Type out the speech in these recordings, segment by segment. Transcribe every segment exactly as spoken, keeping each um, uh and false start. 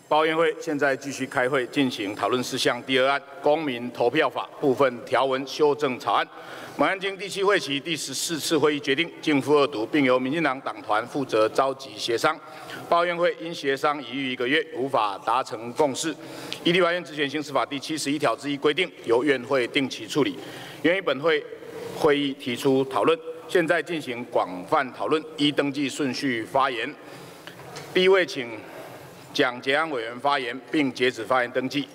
报院会现在继续开会进行讨论事项第二案《公民投票法》部分条文修正草案。本案经第七会期第十四次会议决定逕付二读，并由民进党党团负责召集协商。报院会因协商已逾一个月，无法达成共识。依立法院职权行使法第七十一条之一规定，由院会定期处理。原于本会会议提出讨论，现在进行广泛讨论，依登记顺序发言。第一位，请蒋捷安委员发言，并截止发言登记。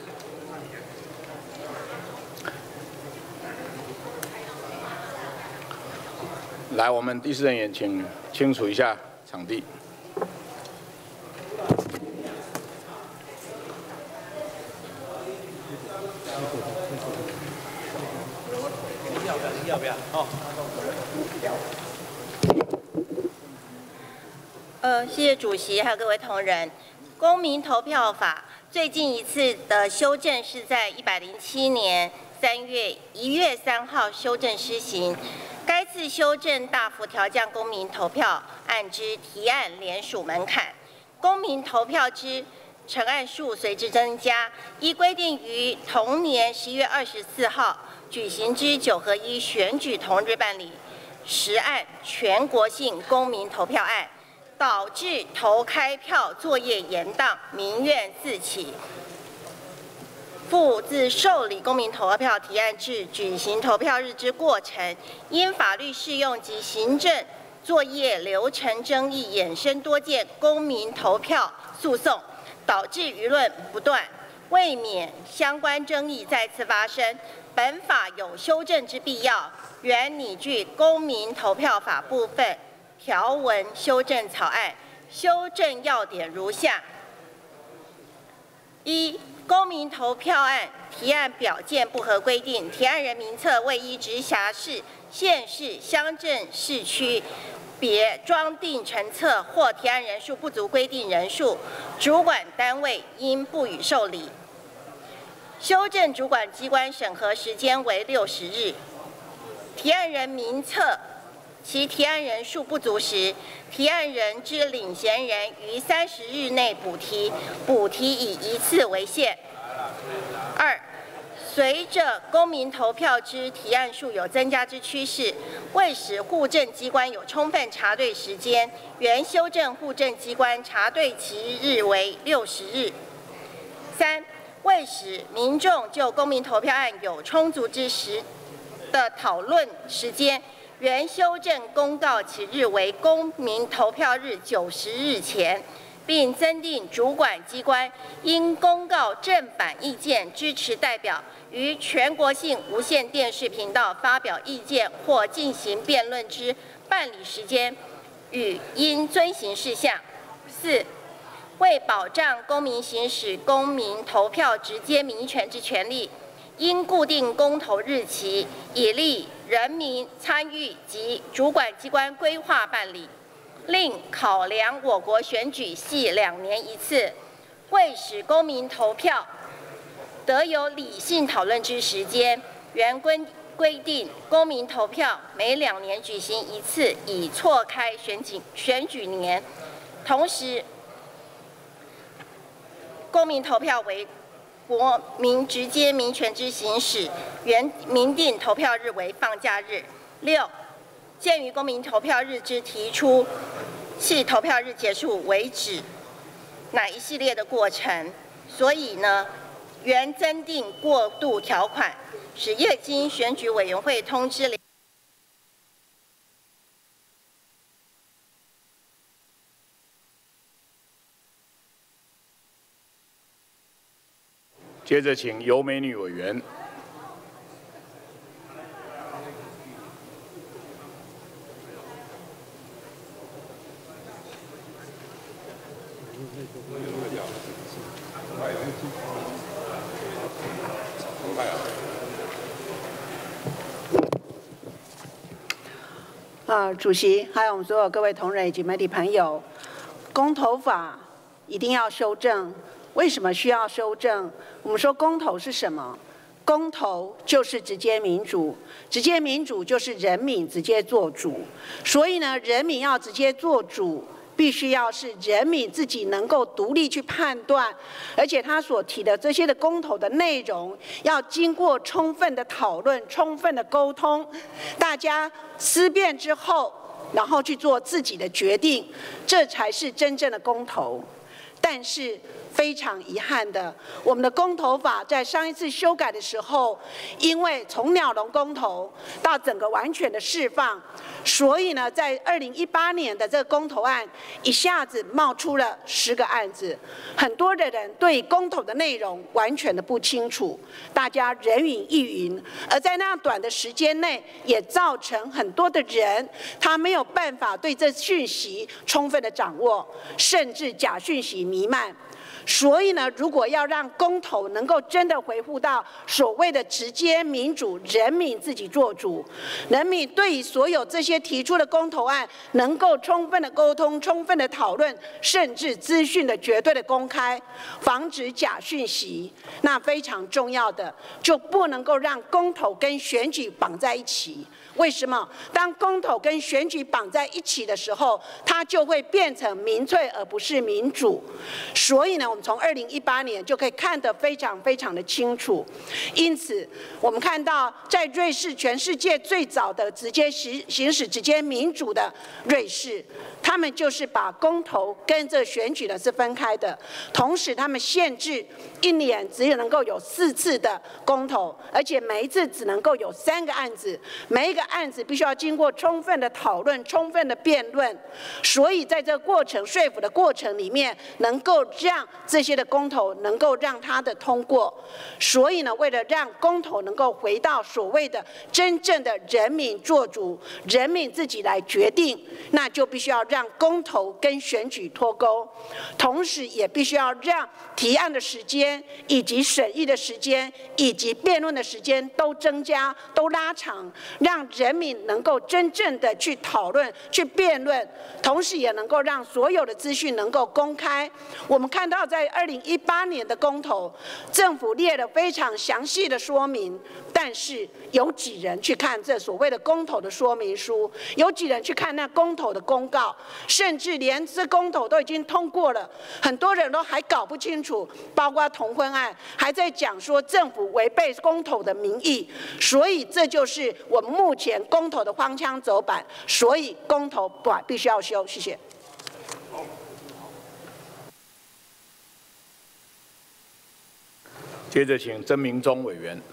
来，我们第四人员请清楚一下场地。 要不要？哦。 呃，谢谢主席，还有各位同仁。公民投票法最近一次的修正是在一百零七年三月一月三号修正施行。该次修正大幅调降公民投票案之提案联署门槛，公民投票之成案数随之增加。依规定，于同年十一月二十四号举行之九合一选举同日办理十案全国性公民投票案，导致投开票作业延宕，民怨四起。复自受理公民投票提案至举行投票日之过程，因法律适用及行政作业流程争议，衍生多件公民投票诉讼，导致舆论不断。为免相关争议再次发生，本法有修正之必要，原拟具公民投票法部分条文修正草案，修正要点如下：一、公民投票案提案表件不合规定，提案人名册未依直辖市、县市、乡镇、市区别装订成册，或提案人数不足规定人数，主管单位应不予受理。修正主管机关审核时间为六十日。提案人名册其提案人数不足时，提案人之领衔人于三十日内补提，补提以一次为限。二、随着公民投票之提案数有增加之趋势，为使户政机关有充分查对时间，原修正户政机关查对期日为六十日。三、为使民众就公民投票案有充足之时的讨论时间，原修正公告其日为公民投票日九十日前，并增订主管机关应公告正反意见支持代表于全国性无线电视频道发表意见或进行辩论之办理时间与应遵行事项。四、为保障公民行使公民投票直接民权之权利，应固定公投日期，以利人民参与及主管机关规划办理。另考量我国选举系两年一次，为使公民投票得有理性讨论之时间，原规规定公民投票每两年举行一次，以错开选举选举年。同时，公民投票为国民直接民权之行使，原明定投票日为放假日。六、鉴于公民投票日之提出系投票日结束为止哪一系列的过程，所以呢，原增订过渡条款，使业经选举委员会通知。 接着，请尤美女委员。 啊，主席，还有我们所有各位同仁以及媒体朋友，公投法一定要修正。为什么需要修正？我们说公投是什么？公投就是直接民主，直接民主就是人民直接做主。所以呢，人民要直接做主， 必须要是人民自己能够独立去判断，而且他所提的这些的公投的内容，要经过充分的讨论、充分的沟通，大家思辨之后，然后去做自己的决定，这才是真正的公投。但是非常遗憾的，我们的公投法在上一次修改的时候，因为从鸟笼公投到整个完全的释放，所以呢，在二零一八年的这个公投案一下子冒出了十个案子，很多的人对公投的内容完全的不清楚，大家人云亦云，而在那样短的时间内，也造成很多的人他没有办法对这讯息充分的掌握，甚至假讯息弥漫。所以呢，如果要让公投能够真的回复到所谓的直接民主，人民自己做主，人民对于所有这些提出的公投案能够充分的沟通、充分的讨论，甚至资讯的绝对的公开，防止假讯息，那非常重要的，就不能够让公投跟选举绑在一起。为什么？当公投跟选举绑在一起的时候，它就会变成民粹而不是民主。所以呢，我们从二零一八年就可以看得非常非常的清楚。因此，我们看到在瑞士，全世界最早的直接行行使直接民主的瑞士，他们就是把公投跟这选举呢是分开的，同时他们限制一年只有能够有四次的公投，而且每一次只能够有三个案子，每一个案子必须要经过充分的讨论、充分的辩论，所以在这个过程说服的过程里面，能够让这些的公投能够让它的通过。所以呢，为了让公投能够回到所谓的真正的人民做主、人民自己来决定，那就必须要让公投跟选举脱钩，同时也必须要让提案的时间、以及审议的时间、以及辩论的时间都增加、都拉长，让人民能够真正的去讨论、去辩论，同时也能够让所有的资讯能够公开。我们看到在二零一八年的公投，政府列了非常详细的说明，但是有几人去看这所谓的公投的说明书？有几人去看那公投的公告？甚至连这公投都已经通过了，很多人都还搞不清楚，包括同婚案还在讲说政府违背公投的民意，所以这就是我们目前公投的荒腔走板，所以公投法必须要修。谢谢。 接着请曾明忠委员。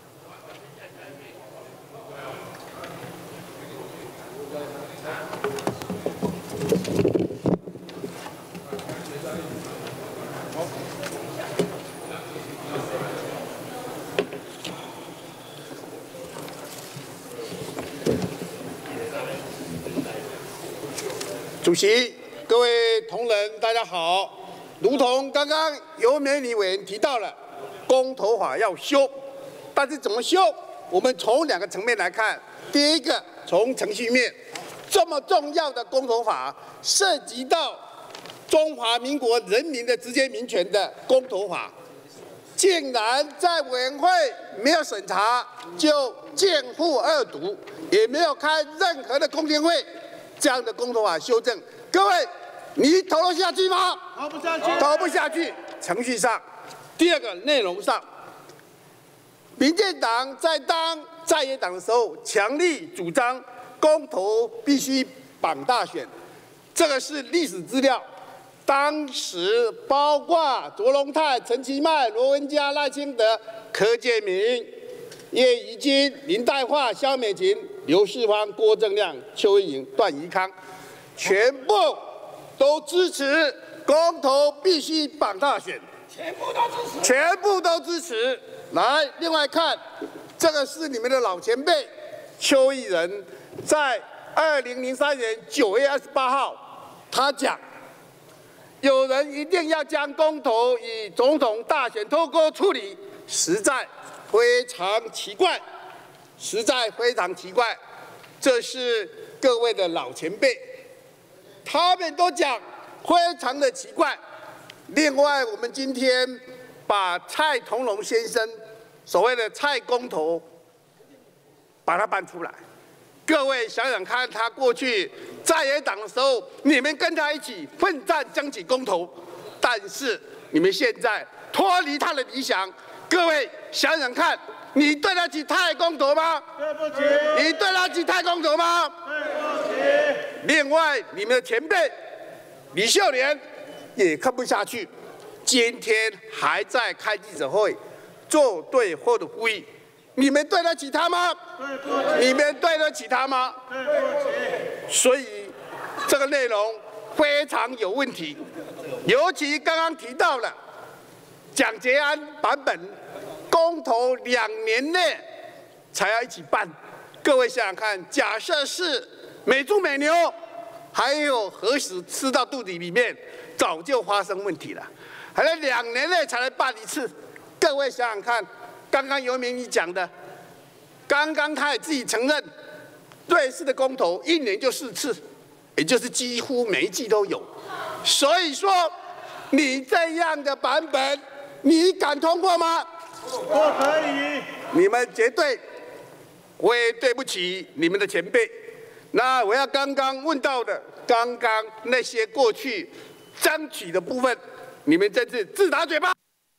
主席、各位同仁，大家好。如同刚刚尤美女委员提到了，公投法要修，但是怎么修？我们从两个层面来看。第一个，从程序面，这么重要的公投法，涉及到中华民国人民的直接民权的公投法，竟然在委员会没有审查就见付二读，也没有开任何的公听会。这样的公投法修正，各位，你投得下去吗？投不下去，投不下去。程序上，第二个内容上，民进党在当在野党的时候，强力主张公投必须绑大选，这个是历史资料。当时包括卓荣泰、陈其迈、罗文嘉、赖清德、柯建铭、叶宜津、林黛华、萧美琴、刘世芳、郭正亮、邱意莹、段宜康，全部都支持公投必须绑大选，全部都支持，全部都支持。来，另外看，这个是你们的老前辈邱义仁，在二零零三年九月二十八号，他讲，有人一定要将公投与总统大选脱钩处理，实在非常奇怪。实在非常奇怪，这是各位的老前辈，他们都讲非常的奇怪。另外，我们今天把蔡同荣先生所谓的蔡公投，把它搬出来。各位想想看，他过去在野党的时候，你们跟他一起奋战争取公投，但是你们现在脱离他的理想，各位想想看，你对得起太公投吗？ 对不起。 你对得起太公投吗？ 对不起。 另外，你们的前辈李秀莲也看不下去，今天还在开记者会，做对后的呼吁。你们对得起他吗？ 对不起。 你们对得起他吗？ 对不起。 所以这个内容非常有问题，尤其刚刚提到了蒋捷安版本，公投两年内才要一起办。各位想想看，假设是美猪美牛，还有核食吃到肚里里面，早就发生问题了，还在两年内才来办一次。各位想想看。刚刚游明你讲的，刚刚他也自己承认，瑞士的公投一年就四次，也就是几乎每一季都有。所以说，你这样的版本，你敢通过吗？ 不可以。 你们绝对会对不起你们的前辈。那我要刚刚问到的，刚刚那些过去争取的部分，你们真是自打嘴巴。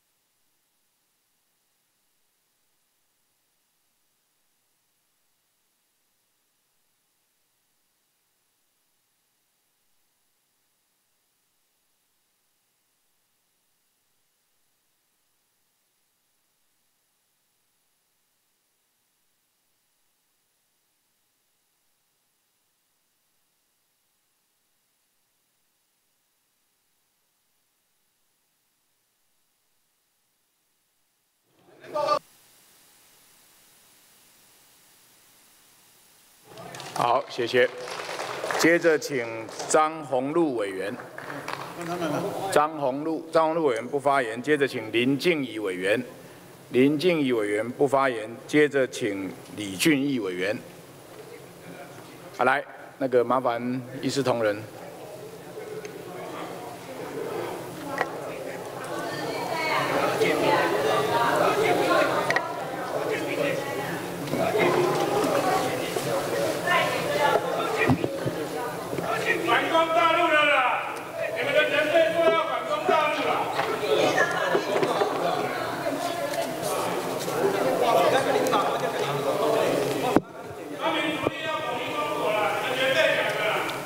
好，谢谢。接着请张宏禄委员。张宏禄，张宏禄委员不发言。接着请林静怡委员。林静怡委员不发言。接着请李俊毅委员。好，来，那个麻烦一视同仁。 反攻大陆了啦！你们的人类说要反攻大陆了。他们主力要统一中国了，你们人类讲的啦。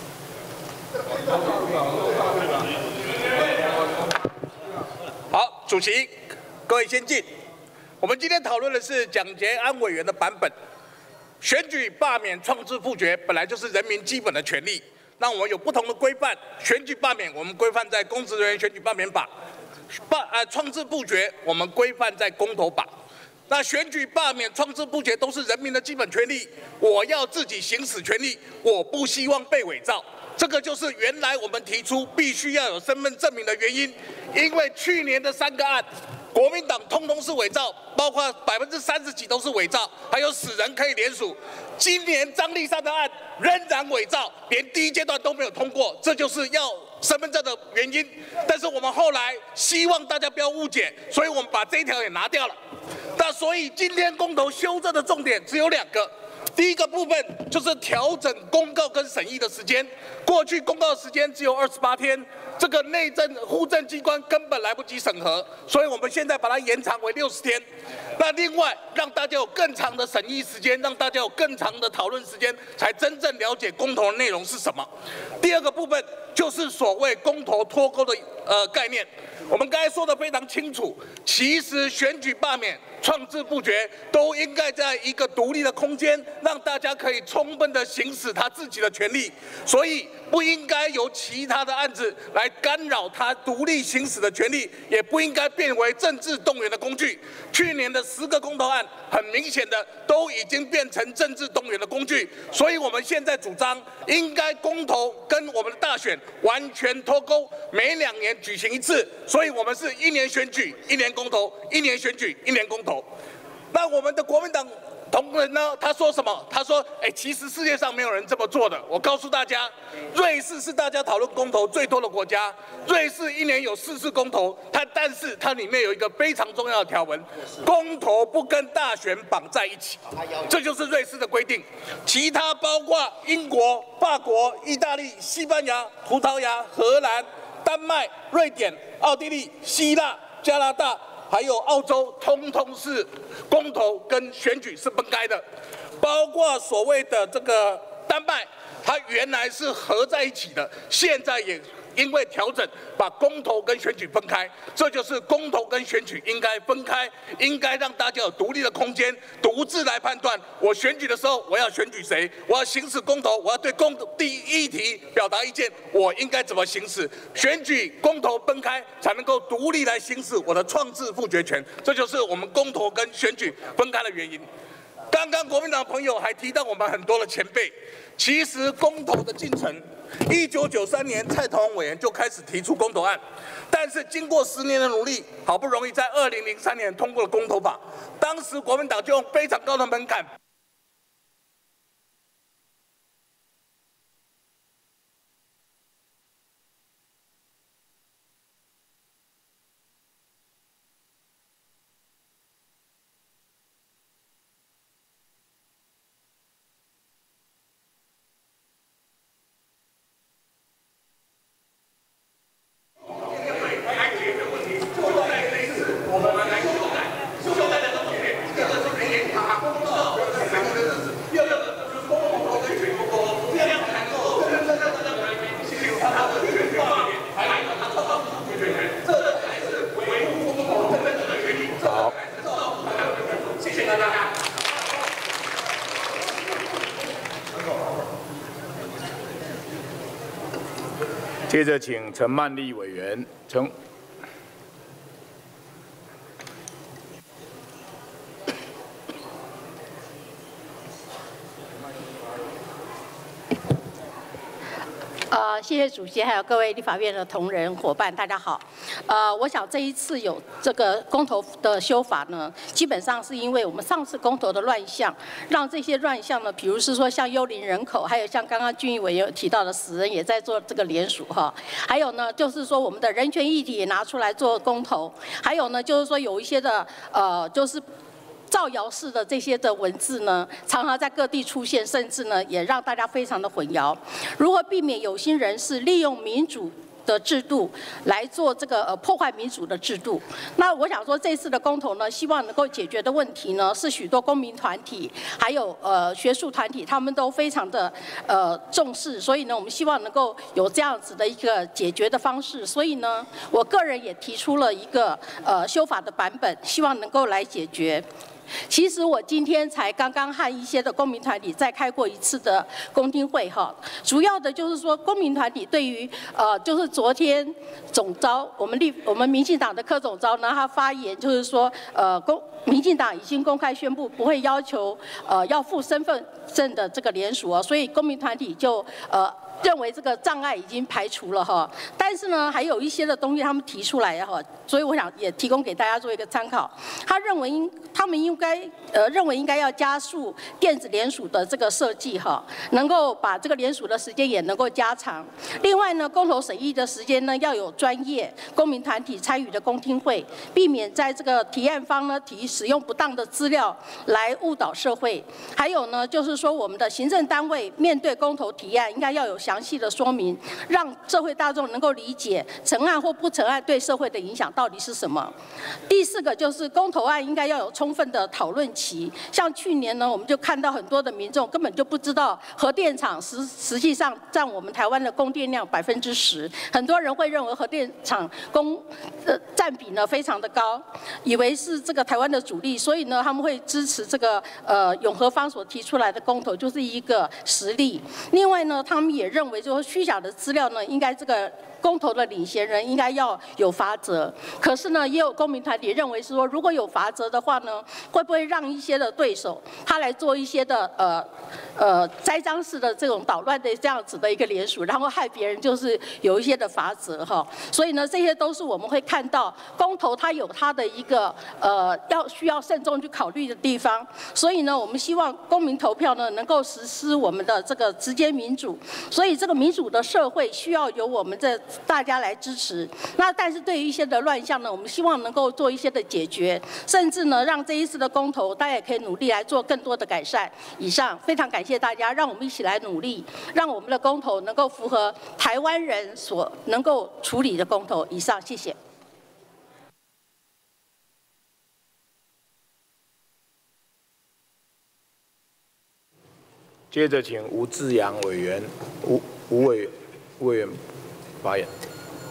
好，主席，各位先进。我们今天讨论的是蒋捷安委员的版本。选举、罢免、创制、复决本来就是人民基本的权利。那我们有不同的规范，选举罢免我们规范在公职人员选举罢免法，罢呃创制复决我们规范在公投法。那选举罢免、创制复决都是人民的基本权利，我要自己行使权利，我不希望被伪造。这个就是原来我们提出必须要有身份证明的原因，因为去年的三个案。国民党通通是伪造，包括百分之三十几都是伪造，还有死人可以联署。今年张丽珊的案仍然伪造，连第一阶段都没有通过，这就是要身份证的原因。但是我们后来希望大家不要误解，所以我们把这一条也拿掉了。那所以今天公投修正的重点只有两个。第一个部分就是调整公告跟审议的时间，过去公告的时间只有二十八天，这个内政户政机关根本来不及审核，所以我们现在把它延长为六十天。那另外让大家有更长的审议时间，让大家有更长的讨论时间，才真正了解公投的内容是什么。第二个部分就是所谓公投脱钩的呃概念，我们刚才说的非常清楚，其实选举罢免、创制复决都应该在一个独立的空间，让大家可以充分的行使他自己的权利，所以不应该由其他的案子来干扰他独立行使的权利，也不应该变为政治动员的工具。去年的十个公投案，很明显的都已经变成政治动员的工具，所以我们现在主张应该公投跟我们的大选完全脱钩，每两年举行一次，所以我们是一年选举一年公投，一年选举一年公投。那我们的国民党同仁呢，他说什么？他说：“哎，其实世界上没有人这么做的。我告诉大家，瑞士是大家讨论公投最多的国家。瑞士一年有四次公投，它但是它里面有一个非常重要的条文，公投不跟大选绑在一起，这就是瑞士的规定。其他包括英国、法国、意大利、西班牙、葡萄牙、荷兰、丹麦、瑞典、奥地利、希腊、加拿大。”还有澳洲，通通是公投跟选举是分开的，包括所谓的这个丹麦，它原来是合在一起的，现在也因为调整把公投跟选举分开，这就是公投跟选举应该分开，应该让大家有独立的空间，独自来判断我选举的时候我要选举谁，我要行使公投，我要对公第一议题表达意见，我应该怎么行使？选举公投分开才能够独立来行使我的创制复决权，这就是我们公投跟选举分开的原因。刚刚国民党朋友还提到我们很多的前辈，其实公投的进程。一九九三年，蔡同委员就开始提出公投案，但是经过十年的努力，好不容易在二零零三年通过了公投法。当时国民党就用非常高的门槛。 接着，请陈曼丽委员陈。 呃，谢谢主席，还有各位立法院的同仁伙伴，大家好。呃，我想这一次有这个公投的修法呢，基本上是因为我们上次公投的乱象，让这些乱象呢，比如是说像幽灵人口，还有像刚刚俊毅委员提到的死人也在做这个联署哈，还有呢就是说我们的人权议题也拿出来做公投，还有呢就是说有一些的呃就是。造谣式的这些的文字呢，常常在各地出现，甚至呢也让大家非常的混淆。如何避免有心人士利用民主的制度来做这个呃破坏民主的制度？那我想说，这次的公投呢，希望能够解决的问题呢，是许多公民团体还有呃学术团体他们都非常的呃重视，所以呢，我们希望能够有这样子的一个解决的方式。所以呢，我个人也提出了一个呃修法的版本，希望能够来解决。其实我今天才刚刚和一些的公民团体再开过一次的公听会哈，主要的就是说公民团体对于呃就是昨天总召我们立我们民进党的柯总召呢，他发言就是说呃公民进党已经公开宣布不会要求呃要附身份证的这个联署哦，所以公民团体就呃。认为这个障碍已经排除了哈，但是呢，还有一些的东西他们提出来哈，所以我想也提供给大家做一个参考。他认为应他们应该呃认为应该要加速电子联署的这个设计哈，能够把这个联署的时间也能够加长。另外呢，公投审议的时间呢要有专业公民团体参与的公听会，避免在这个提案方呢提使用不当的资料来误导社会。还有呢，就是说我们的行政单位面对公投提案应该要有详细的说明，让社会大众能够理解成案或不成案对社会的影响到底是什么。第四个就是公投案应该要有充分的讨论期，像去年呢，我们就看到很多的民众根本就不知道核电厂实实际上占我们台湾的供电量百分之十，很多人会认为核电厂供呃占比呢非常的高，以为是这个台湾的主力，所以呢他们会支持这个呃永和方所提出来的公投就是一个实例。另外呢，他们也认为就是虚假的资料呢，应该这个公投的领衔人应该要有罚则。可是呢，也有公民团体认为是说，如果有罚则的话呢，会不会让一些的对手他来做一些的呃呃栽赃式的这种捣乱的这样子的一个联署，然后害别人就是有一些的罚则哈。所以呢，这些都是我们会看到公投它有它的一个呃要需要慎重去考虑的地方。所以呢，我们希望公民投票呢能够实施我们的这个直接民主。所以这个民主的社会需要由我们这大家来支持。那但是对于一些的乱象呢，我们希望能够做一些的解决，甚至呢让这一次的公投大家也可以努力来做更多的改善。以上非常感谢大家，让我们一起来努力，让我们的公投能够符合台湾人所能够处理的公投。以上，谢谢。 接着，请吴志阳委员、吴吴委员、吴委员发言。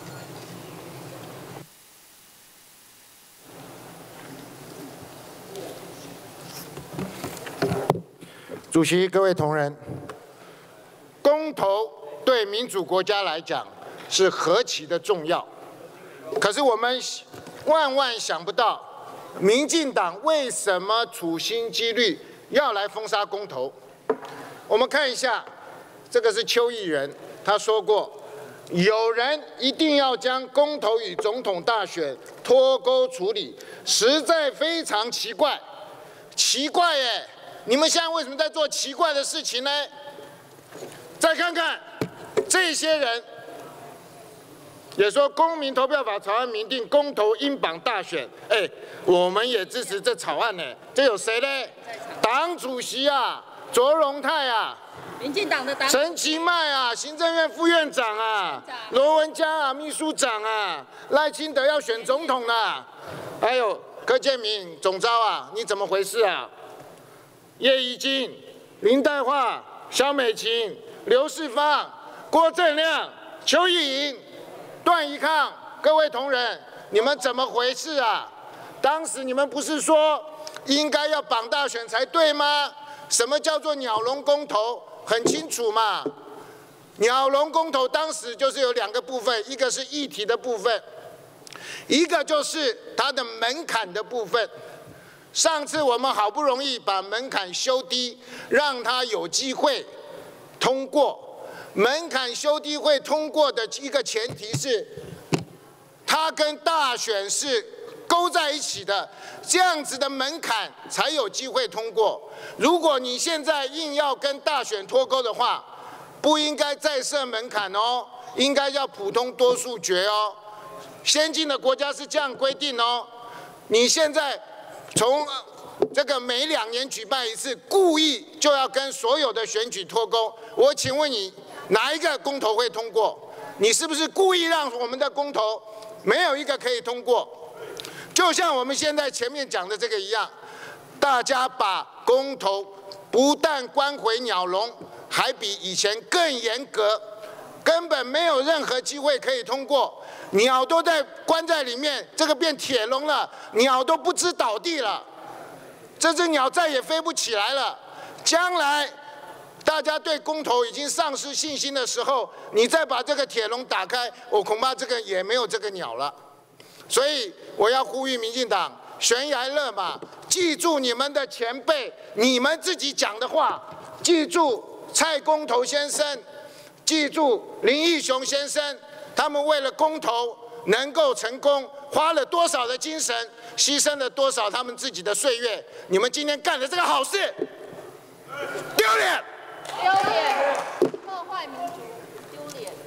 主席、各位同仁，公投对民主国家来讲是何其的重要，可是我们万万想不到，民进党为什么处心积虑要来封杀公投？我们看一下，这个是邱毅人，他说过，有人一定要将公投与总统大选脱钩处理，实在非常奇怪。奇怪耶！你们现在为什么在做奇怪的事情呢？再看看这些人，也说公民投票法草案明定公投应绑大选，哎，我们也支持这草案呢。这有谁呢？党主席啊！卓荣泰啊， 民进党的党陈其迈啊，行政院副院长啊，罗文嘉啊，秘书长啊，赖清德要选总统了，还有柯建铭总召啊，你怎么回事啊？叶宜津、林黛华、萧美琴、刘世芳、郭正亮、邱意莹、段宜康，各位同仁，你们怎么回事啊？当时你们不是说应该要绑大选才对吗？什么叫做鸟笼公投？很清楚嘛。鸟笼公投当时就是有两个部分，一个是议题的部分，一个就是它的门槛的部分。上次我们好不容易把门槛修低，让它有机会通过。门槛修低会通过的一个前提是，它跟大选是勾在一起的，这样子的门槛才有机会通过。如果你现在硬要跟大选脱钩的话，不应该再设门槛哦，应该要普通多数决哦。先进的国家是这样规定哦。你现在从这个每两年举办一次，故意就要跟所有的选举脱钩。我请问你，哪一个公投会通过？你是不是故意让我们的公投没有一个可以通过？就像我们现在前面讲的这个一样，大家把公投不但关回鸟笼，还比以前更严格，根本没有任何机会可以通过。鸟都在关在里面，这个变铁笼了，鸟都不知倒地了，这只鸟再也飞不起来了。将来大家对公投已经丧失信心的时候，你再把这个铁笼打开，我恐怕这个也没有这个鸟了。所以我要呼吁民进党悬崖勒马，记住你们的前辈，你们自己讲的话，记住蔡公投先生，记住林义雄先生，他们为了公投能够成功，花了多少的精神，牺牲了多少他们自己的岁月。你们今天干的这个好事，丢脸！ 丢脸！破坏民主，丢脸！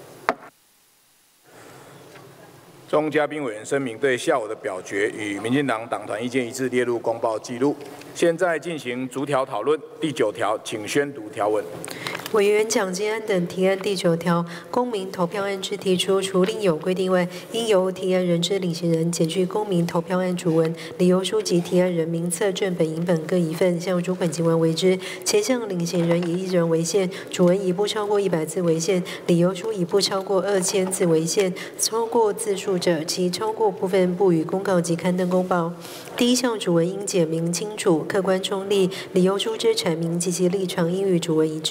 钟嘉宾委员声明，对下午的表决与民进党党团意见一致，列入公报记录。现在进行逐条讨论。第九条，请宣读条文。 委员蒋金安等提案第九条，公民投票案之提出，除另有规定外，应由提案人之领衔人检具公民投票案主文、理由书及提案人名册、正本、影本各一份，向主管机关为之，且向领衔人以一人为限，主文以不超过一百字为限，理由书以不超过二千字为限。超过字数者，其超过部分不予公告及刊登公报。第一项主文应简明清楚、客观中立，理由书之阐明及其立场应与主文一致。主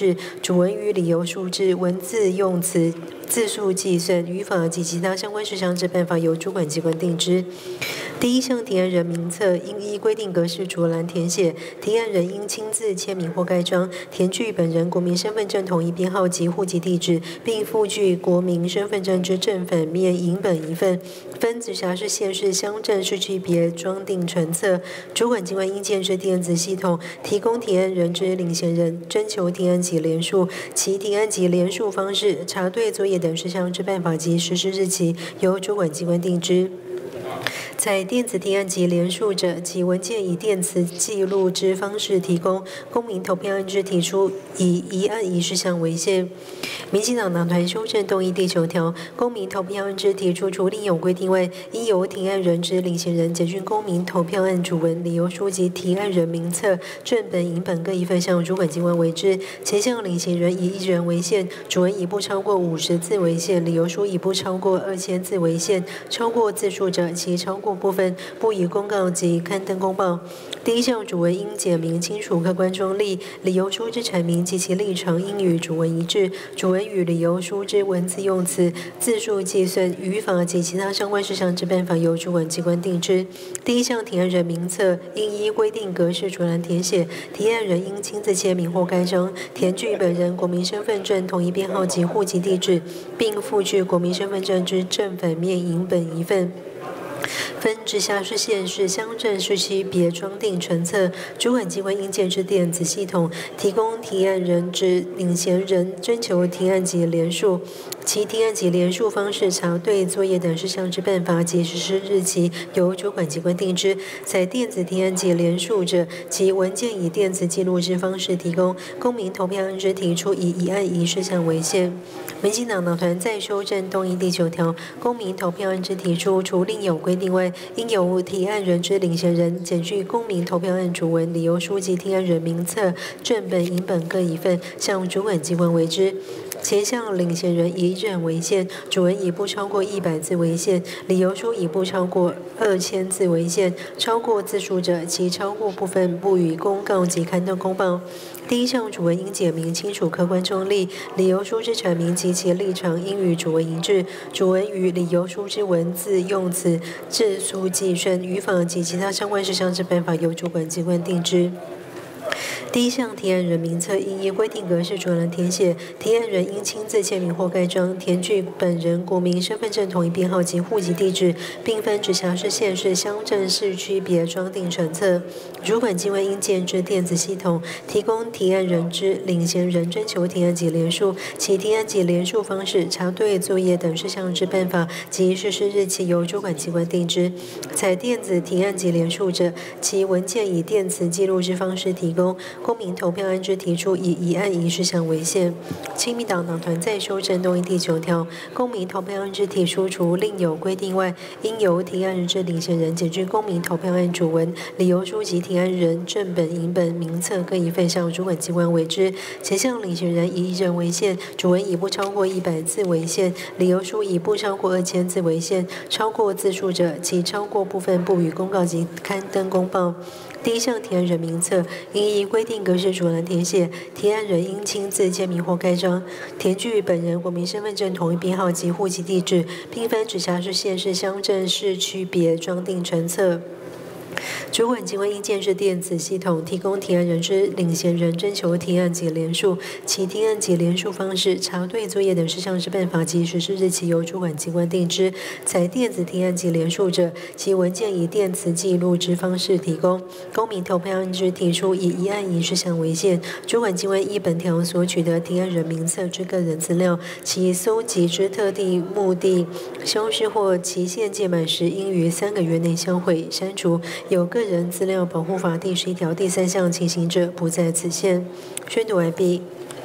主文与理由述之，文字用词字数计算、语法及其他相关事项之办法由主管机关定之。第一项提案人名册应依规定格式着栏填写，提案人应亲自签名或盖章，填具本人国民身份证统一编号及户籍地址，并附具国民身份证之正反面影本一份，分直辖市、县市、乡镇市区别装订成册。主管机关应建置电子系统，提供提案人之领衔人征求提案及联署，其提案及联署方式、查对作业等事项之办法及实施日期由主管机关定之。采电子提案及联署者，其文件以电子记录之方式提供。公民投票案之提出，以一案一事项为限。民进党党团修正动议第九条，公民投票案之提出，除另有规定外，应由提案人之领衔人检具公民投票案主文、理由书及提案人名册、正本、影本各一份向主管机关为之。前项领衔人以一人为限，主文以不超过五十字为限，理由书以不超过二千字为限。超过字数者，其超过部分不予公告及刊登公报。第一项主文应简明清楚、客观中立，理由书之阐明及其立场应与主文一致。主文与理由书之文字用词、字数计算、语法及其他相关事项之办法由主管机关定之。第一项提案人名册应依规定格式着栏填写，提案人应亲自签名或盖章，填具本人国民身份证统一编号及户籍地址，并附具国民身份证之正反面影本一份。分直辖市、县市、乡镇市区别装订成册，主管机关应建置电子系统，提供提案人之领衔人征求提案及联署，其提案及联署方式、查对作业等事项之办法及实施日期由主管机关定之。采电子提案及联署者，其文件以电子记录之方式提供。公民投票案之提出，以一案一事项为限。民进党党团再修正动议第九条，公民投票案之提出，除另有规定外，应由提案人之领衔人检具公民投票案主文、理由书及提案人名册、正本、影本各一份，向主管机关为之。前项领衔人以一人为限，主文以不超过一百字为限，理由书以不超过二千字为限。超过字数者，其超过部分不予公告及刊登公报。第一项主文应简明清楚、客观中立，理由书之阐明及其立场应与主文一致。主文与理由书之文字用词、字数计算、语法及其他相关事项之办法由主管机关定之。第一项提案人名册应依规定格式着栏填写，提案人应亲自签名或盖章，填具本人国民身份证统一编号及户籍地址，并分直辖市、县市、乡镇市区别装订成册。主管机关应建置电子系统，提供提案人之领衔人征求提案及联署，其提案及联署方式、查对作业等事项之办法及实施日期由主管机关定之。采电子提案及联署者，其文件以电子记录之方式提供。公民投票案之提出，以一案一事项为限。亲民党党团再修正动议第九条，公民投票案之提出，除另有规定外，应由提案人之领衔人检具公民投票案主文、理由书及提案人正本、影本、名册各一份向主管机关为之。前项领衔人以一人为限，主文以不超过一百字为限，理由书以不超过二千字为限。超过字数者，其超过部分不予公告及刊登公报。第一项提案人名册应依规定格式着栏填写，提案人应亲自签名或盖章，填具本人国民身份证统一编号及户籍地址，并分直辖市、县市、乡镇市区别装订成册。主管机关应建置电子系统，提供提案人之领衔人征求提案及联署，其提案及联署方式、查对作业等事项之办法及实施日期由主管机关定之。采电子提案及联署者，其文件以电子记录之方式提供。公民投票案之提出，以一案一事项为限。主管机关依本条所取得提案人名册之个人资料，其搜集之特定目的消失或期限届满时，应于三个月内销毁、删除。有个人资料保护法第十一条第三项情形者，不在此限。宣读完毕。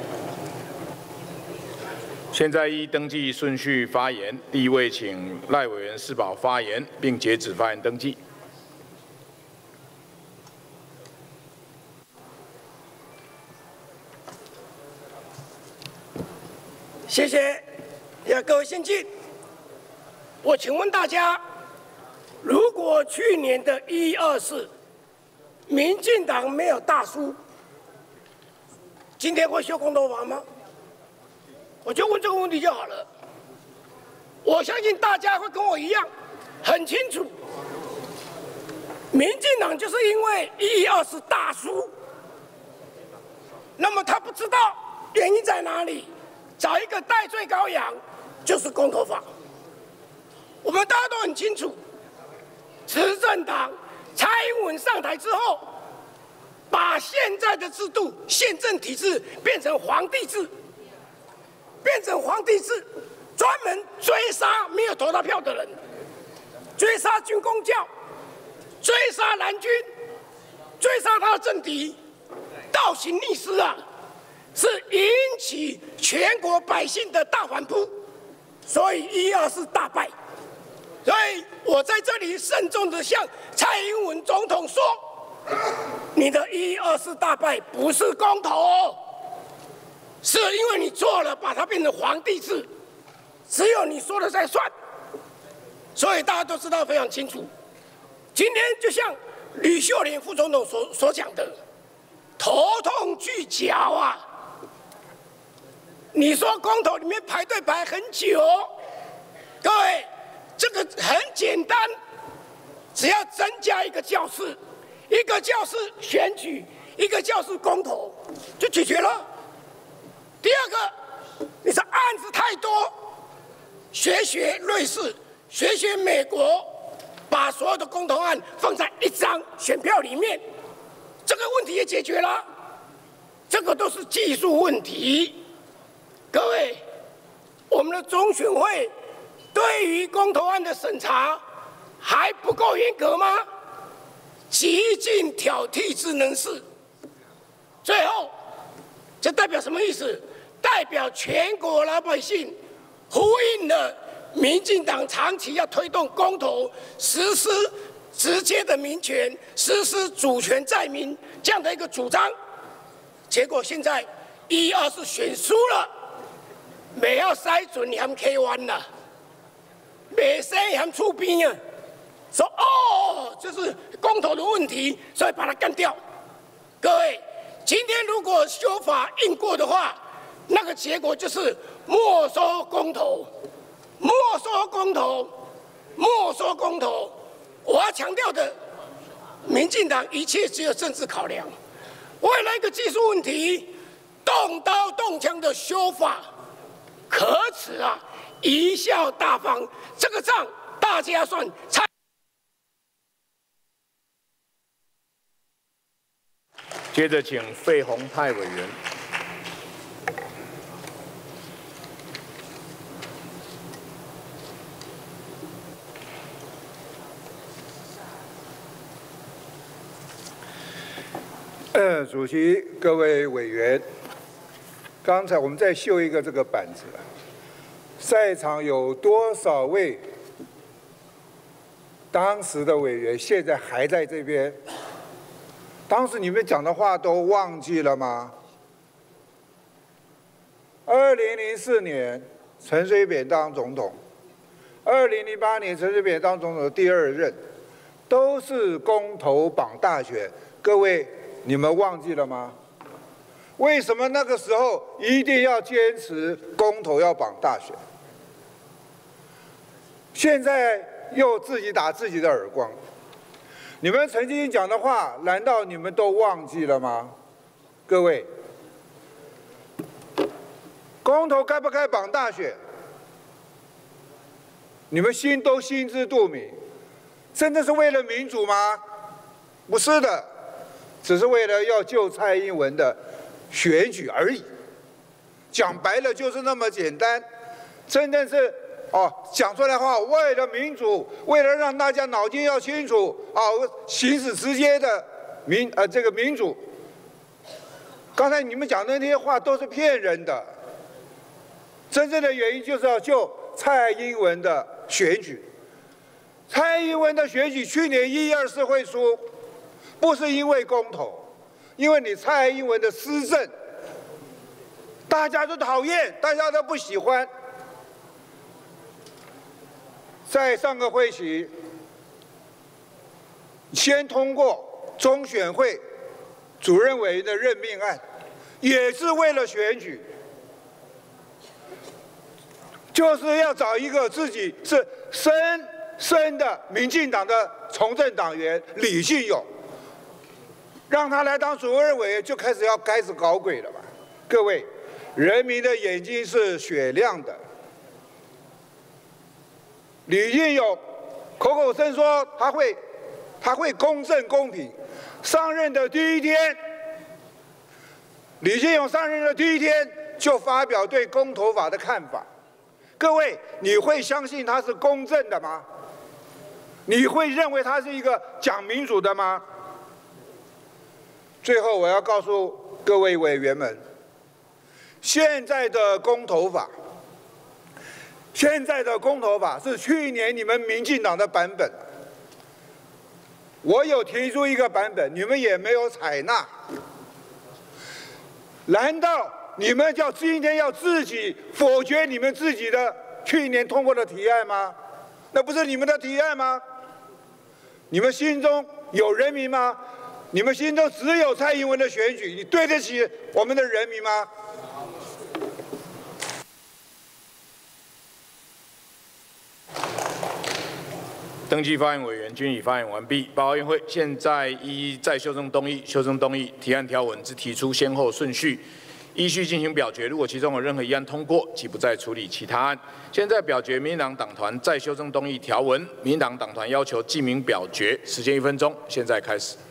现在依登记顺序发言，第一位请赖委员释保发言，并截止发言登记。 谢谢，呀，各位先进，我请问大家。如果去年的一二四，民进党没有大输，今天会修公投法吗？ 我就问这个问题就好了。我相信大家会跟我一样，很清楚，民进党就是因为一一二四大输，那么他不知道原因在哪里，找一个代罪羔羊，就是公投法。我们大家都很清楚，执政党蔡英文上台之后，把现在的制度宪政体制变成皇帝制，变成皇帝制，专门追杀没有投他票的人，追杀军公教，追杀蓝军，追杀他的政敌，倒行逆施啊，是引起全国百姓的大反扑，所以一二四大败。所以我在这里慎重的向蔡英文总统说，你的一二四大败不是公投哦，是因为你做了，把它变成皇帝制，只有你说了才算。所以大家都知道非常清楚。今天就像吕秀莲副总统所所讲的，头痛拒缴啊！你说公投里面排队排很久，各位。这个很简单，只要增加一个教室，一个教室选举，一个教室公投，就解决了。第二个，你说案子太多，学学瑞士，学学美国，把所有的公投案放在一张选票里面，这个问题也解决了。这个都是技术问题。各位，我们的中选会对于公投案的审查还不够严格吗？极尽挑剔之能事。最后，这代表什么意思？代表全国老百姓呼应了民进党长期要推动公投，实施直接的民权，实施主权在民这样的一个主张。结果现在一二是选输了，没要筛准你还 K 弯了。没生还出兵啊！说哦，这是公投的问题，所以把它干掉。各位，今天如果修法硬过的话，那个结果就是没收公投，没收公投，没收公投。我要强调的，民进党一切只有政治考量，为了一个技术问题，动刀动枪的修法，可耻啊！贻笑大方，这个账大家算。 接着请费鸿泰委员。 呃，主席、各位委员，刚才我们再秀一个这个板子。在场有多少位当时的委员现在还在这边？当时你们讲的话都忘记了吗？二零零四年陈水扁当总统，二零零八年陈水扁当总统的第二任，都是公投绑大选。各位，你们忘记了吗？为什么那个时候一定要坚持公投要绑大选？现在又自己打自己的耳光。你们曾经讲的话，难道你们都忘记了吗？各位，公投该不该绑大选？你们心都心知肚明。真的是为了民主吗？不是的，只是为了要救蔡英文的选举而已。讲白了就是那么简单，真的是。哦，讲出来话，为了民主，为了让大家脑筋要清楚，啊，行使直接的民呃这个民主。刚才你们讲的那些话都是骗人的，真正的原因就是要救蔡英文的选举。蔡英文的选举去年一二四会输，不是因为公投，因为你蔡英文的施政，大家都讨厌，大家都不喜欢。在上个会期，先通过中选会主任委员的任命案，也是为了选举。 就是要找一个自己是深深的民进党的从政党员李信勇，让他来当主任委员，就开始要开始搞鬼了吧？各位，人民的眼睛是雪亮的。李信勇口口声说他会他会公正公平，上任的第一天，李信勇上任的第一天就发表对公投法的看法。各位，你会相信他是公正的吗？你会认为他是一个讲民主的吗？最后，我要告诉各位委员们，现在的公投法，现在的公投法是去年你们民进党的版本。我有提出一个版本，你们也没有采纳。难道你们叫今天要自己否决你们自己的去年通过的提案吗？那不是你们的提案吗？你们心中有人民吗？你们心中只有蔡英文的选举，你对得起我们的人民吗？ 登记发言委员均已发言完毕。报告院会现在依再修正动议、修正动议、提案条文之提出先后顺序，依序进行表决。如果其中有任何一案通过，即不再处理其他案。现在表决民进党党团再修正动议条文，民进党党团要求记名表决，时间一分钟，现在开始。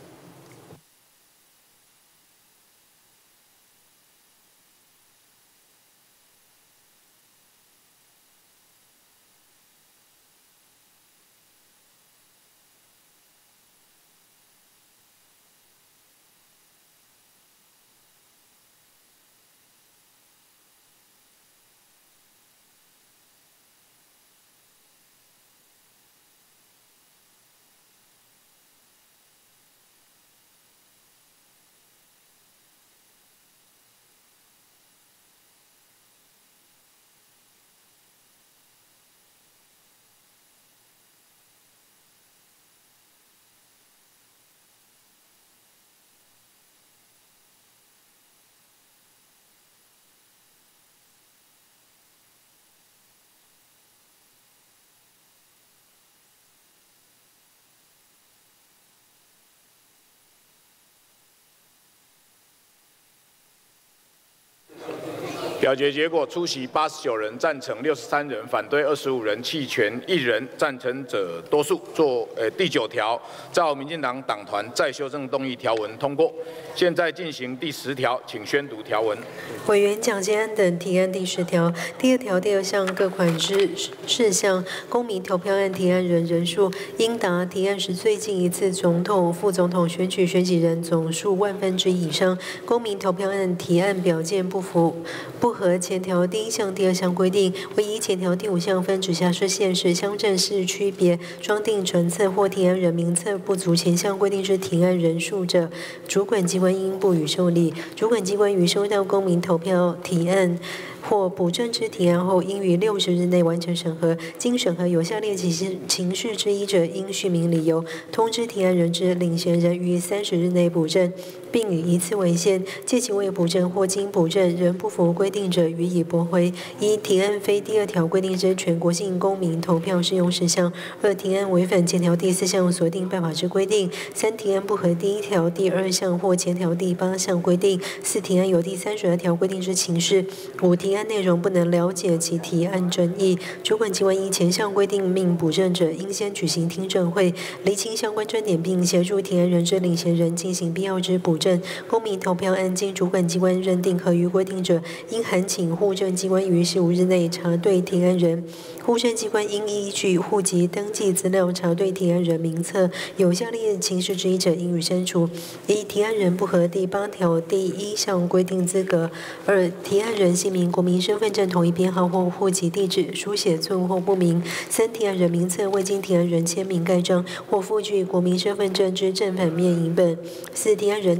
表决结果：出席八十九人，赞成六十三人，反对二十五人，弃权一人，赞成者多数。做呃第九条，照民进党党团再修正动议条文通过。现在进行第十条，请宣读条文。 委员蒋捷安等提案第十条第二条第二项各款之事项，公民投票案提案人人数应达提案时最近一次总统、副总统选举选举人总数万分之一以上。公民投票案提案表件不符不合前条第一项、第二项规定，为依前条第五项分直辖市、县市、乡镇市区别装订成册或提案人名册不足前项规定之提案人数者，主管机关应不予受理。主管机关于收到公民投票提案或补正之提案后，应于六十日内完成审核。经审核有下列情事之一者，应续明理由，通知提案人之领衔人于三十日内补正，并以一次为限。借其未补正或经补正仍不符规定者，予以驳回。一、提案非第二条规定之全国性公民投票适用事项；二、提案违反前条第四项所定办法之规定；三、提案不合第一条第二项或前条第八项规定；四、提案有第三十二条规定之情事；五、提案内容不能了解其提案争议。主管机关依前项规定命补正者，应先举行听证会，厘清相关争点，并协助提案人之领衔人进行必要之补正。公民投票案经主管机关认定合于规定者，应函请户政机关于十五日内查对提案人。户政机关应依据户籍登记资料查对提案人名册，有下列情事之一者，应予删除：一、提案人不合第八条第一项规定资格；二、提案人姓名、国民身份证统一编号或户籍地址书写错或不明；三、提案人名册未经提案人签名盖章或附具国民身份证之正反面影本；四、提案人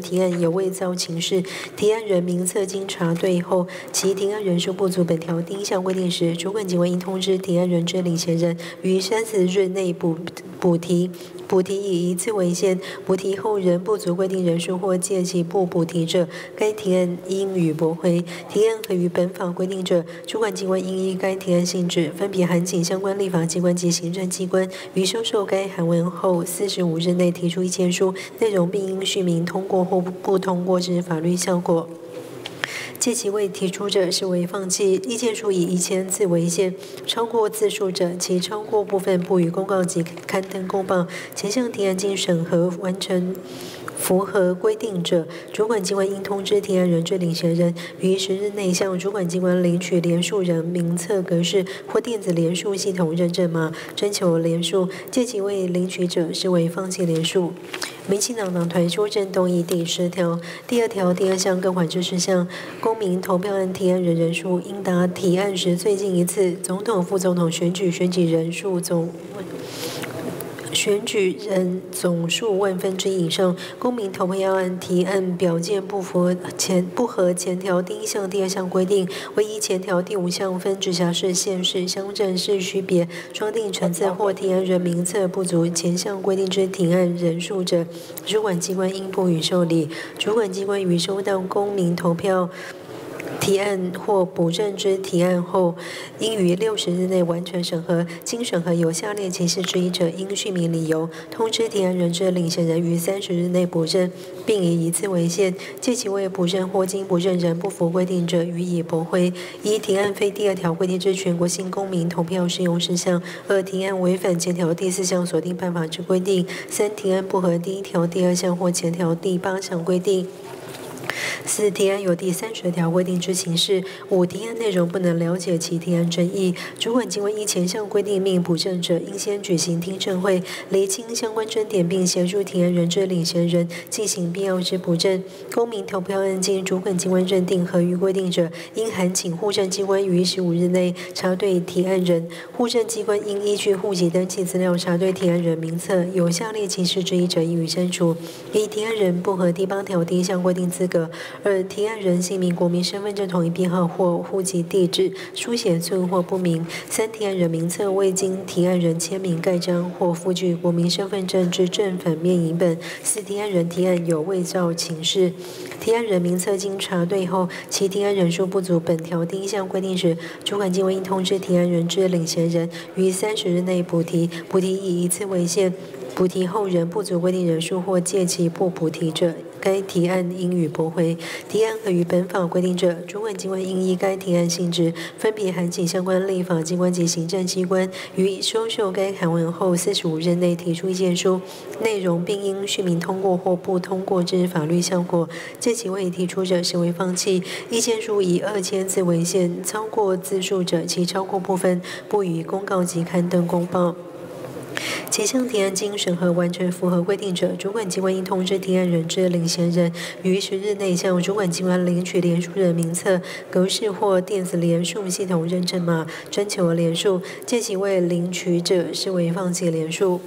提案有伪造情事，提案人名册经查对后，其提案人数不足本条第一项规定时，主管机关应通知提案人之领衔人于三十日内补补提。补提以一次为限，补提后人不足规定人数或借其不补提者，该提案应予驳回。提案合于本法规定者，主管机关应依该提案性质，分别函请相关立法机关及行政机关，于收受该函文后四十五日内提出意见书，内容并应续明通过或不通过之法律效果。借其未提出者，视为放弃。意见书以一千字为限，超过字数者，其超过部分不予公告及刊登公报。前项提案经审核完成符合规定者，主管机关应通知提案人之领衔人，于十日内向主管机关领取连署人名册格式或电子连署系统认证码，征求连署。借其未领取者，视为放弃连署。民进党党团修正动议第十条第二条第二项各款之事项，公民投票案提案人人数应达提案时最近一次总统、副总统选举选举人数总选举人总数万分之一以上。公民投票案提案表件不符合前不合前条第一项、第二项规定，唯依前条第五项分直辖市、县市、乡镇市区别装订成册或提案人名册不足前项规定之提案人数者，主管机关应不予受理。主管机关于收到公民投票提案或补正之提案后，应于六十日内完成审核。经审核有下列情形之一者，应续明理由，通知提案人之领衔人于三十日内补正，并以一次为限。借其未补正或经补正人不符规定者，予以驳回。一、提案非第二条规定之全国性公民投票适用事项；二、提案违反前条第四项所定办法之规定；三、提案不合第一条第二项或前条第八项规定。四、提案有第三十条规定之情事；五、提案内容不能了解其提案争议，主管机关依前项规定命补正者，应先举行听证会，厘清相关争点，并协助提案人之领衔人进行必要之补正。公民投票案经主管机关认定合于规定者，应函请户政机关于十五日内查对提案人。户政机关应依据户籍登记资料查对提案人名册，有下列情事之一者，应予删除：一、提案人不合第八条第一项规定资格；二、提案人姓名、国民身份证统一编号或户籍地址书写错或不明；三、提案人名册未经提案人签名盖章或附具国民身份证之正反面影本；四、提案人提案有伪造情事。提案人名册经查对后，其提案人数不足本条第一项规定时，主管机关应通知提案人之领衔人于三十日内补提，补提以一次为限。补提后人不足规定人数或借其不补提者，该提案应予驳回。提案合于本法规定者，主管机关应依该提案性质，分别函请相关立法机关及行政机关，于收受该函文后四十五日内提出意见书，内容并应续明通过或不通过之法律效果。借其未提出者，视为放弃。意见书以二千字为限，超过字数者，其超过部分不予公告及刊登公报。前项提案经审核完成符合规定者，主管机关应通知提案人之领衔人，于十日内向主管机关领取连署人名册格式或电子连署系统认证码，征求连署。借其未领取者，视为放弃连署。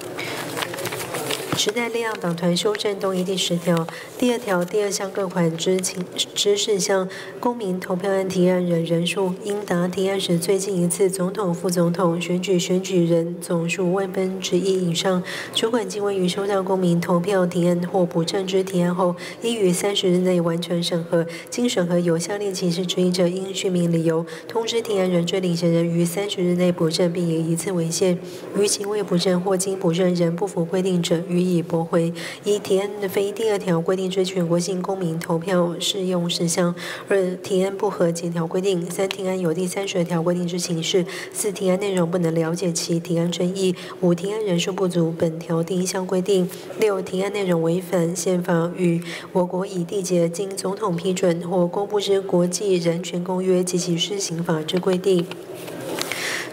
时代力量党团修正动议第十条第二条第二项各款之情之事项，公民投票案提案人人数应达提案时最近一次总统、副总统选举选举人总数万分之一以上。主管机关于收到公民投票提案或补正之提案后，应于三十日内完成审核。经审核有下列情事之一者，应续明理由，通知提案人之领衔人于三十日内补正，并以一次为限。于其未补正或经补正仍不符规定者，予以驳回。一、提案非第二条规定之全国性公民投票适用事项；二、提案不合前条规定；三、提案有第三十条规定之情事；四、提案内容不能了解其提案争议；五、提案人数不足本条第一项规定；六、提案内容违反宪法与我国已缔结经总统批准或公布之国际人权公约及其施行法之规定。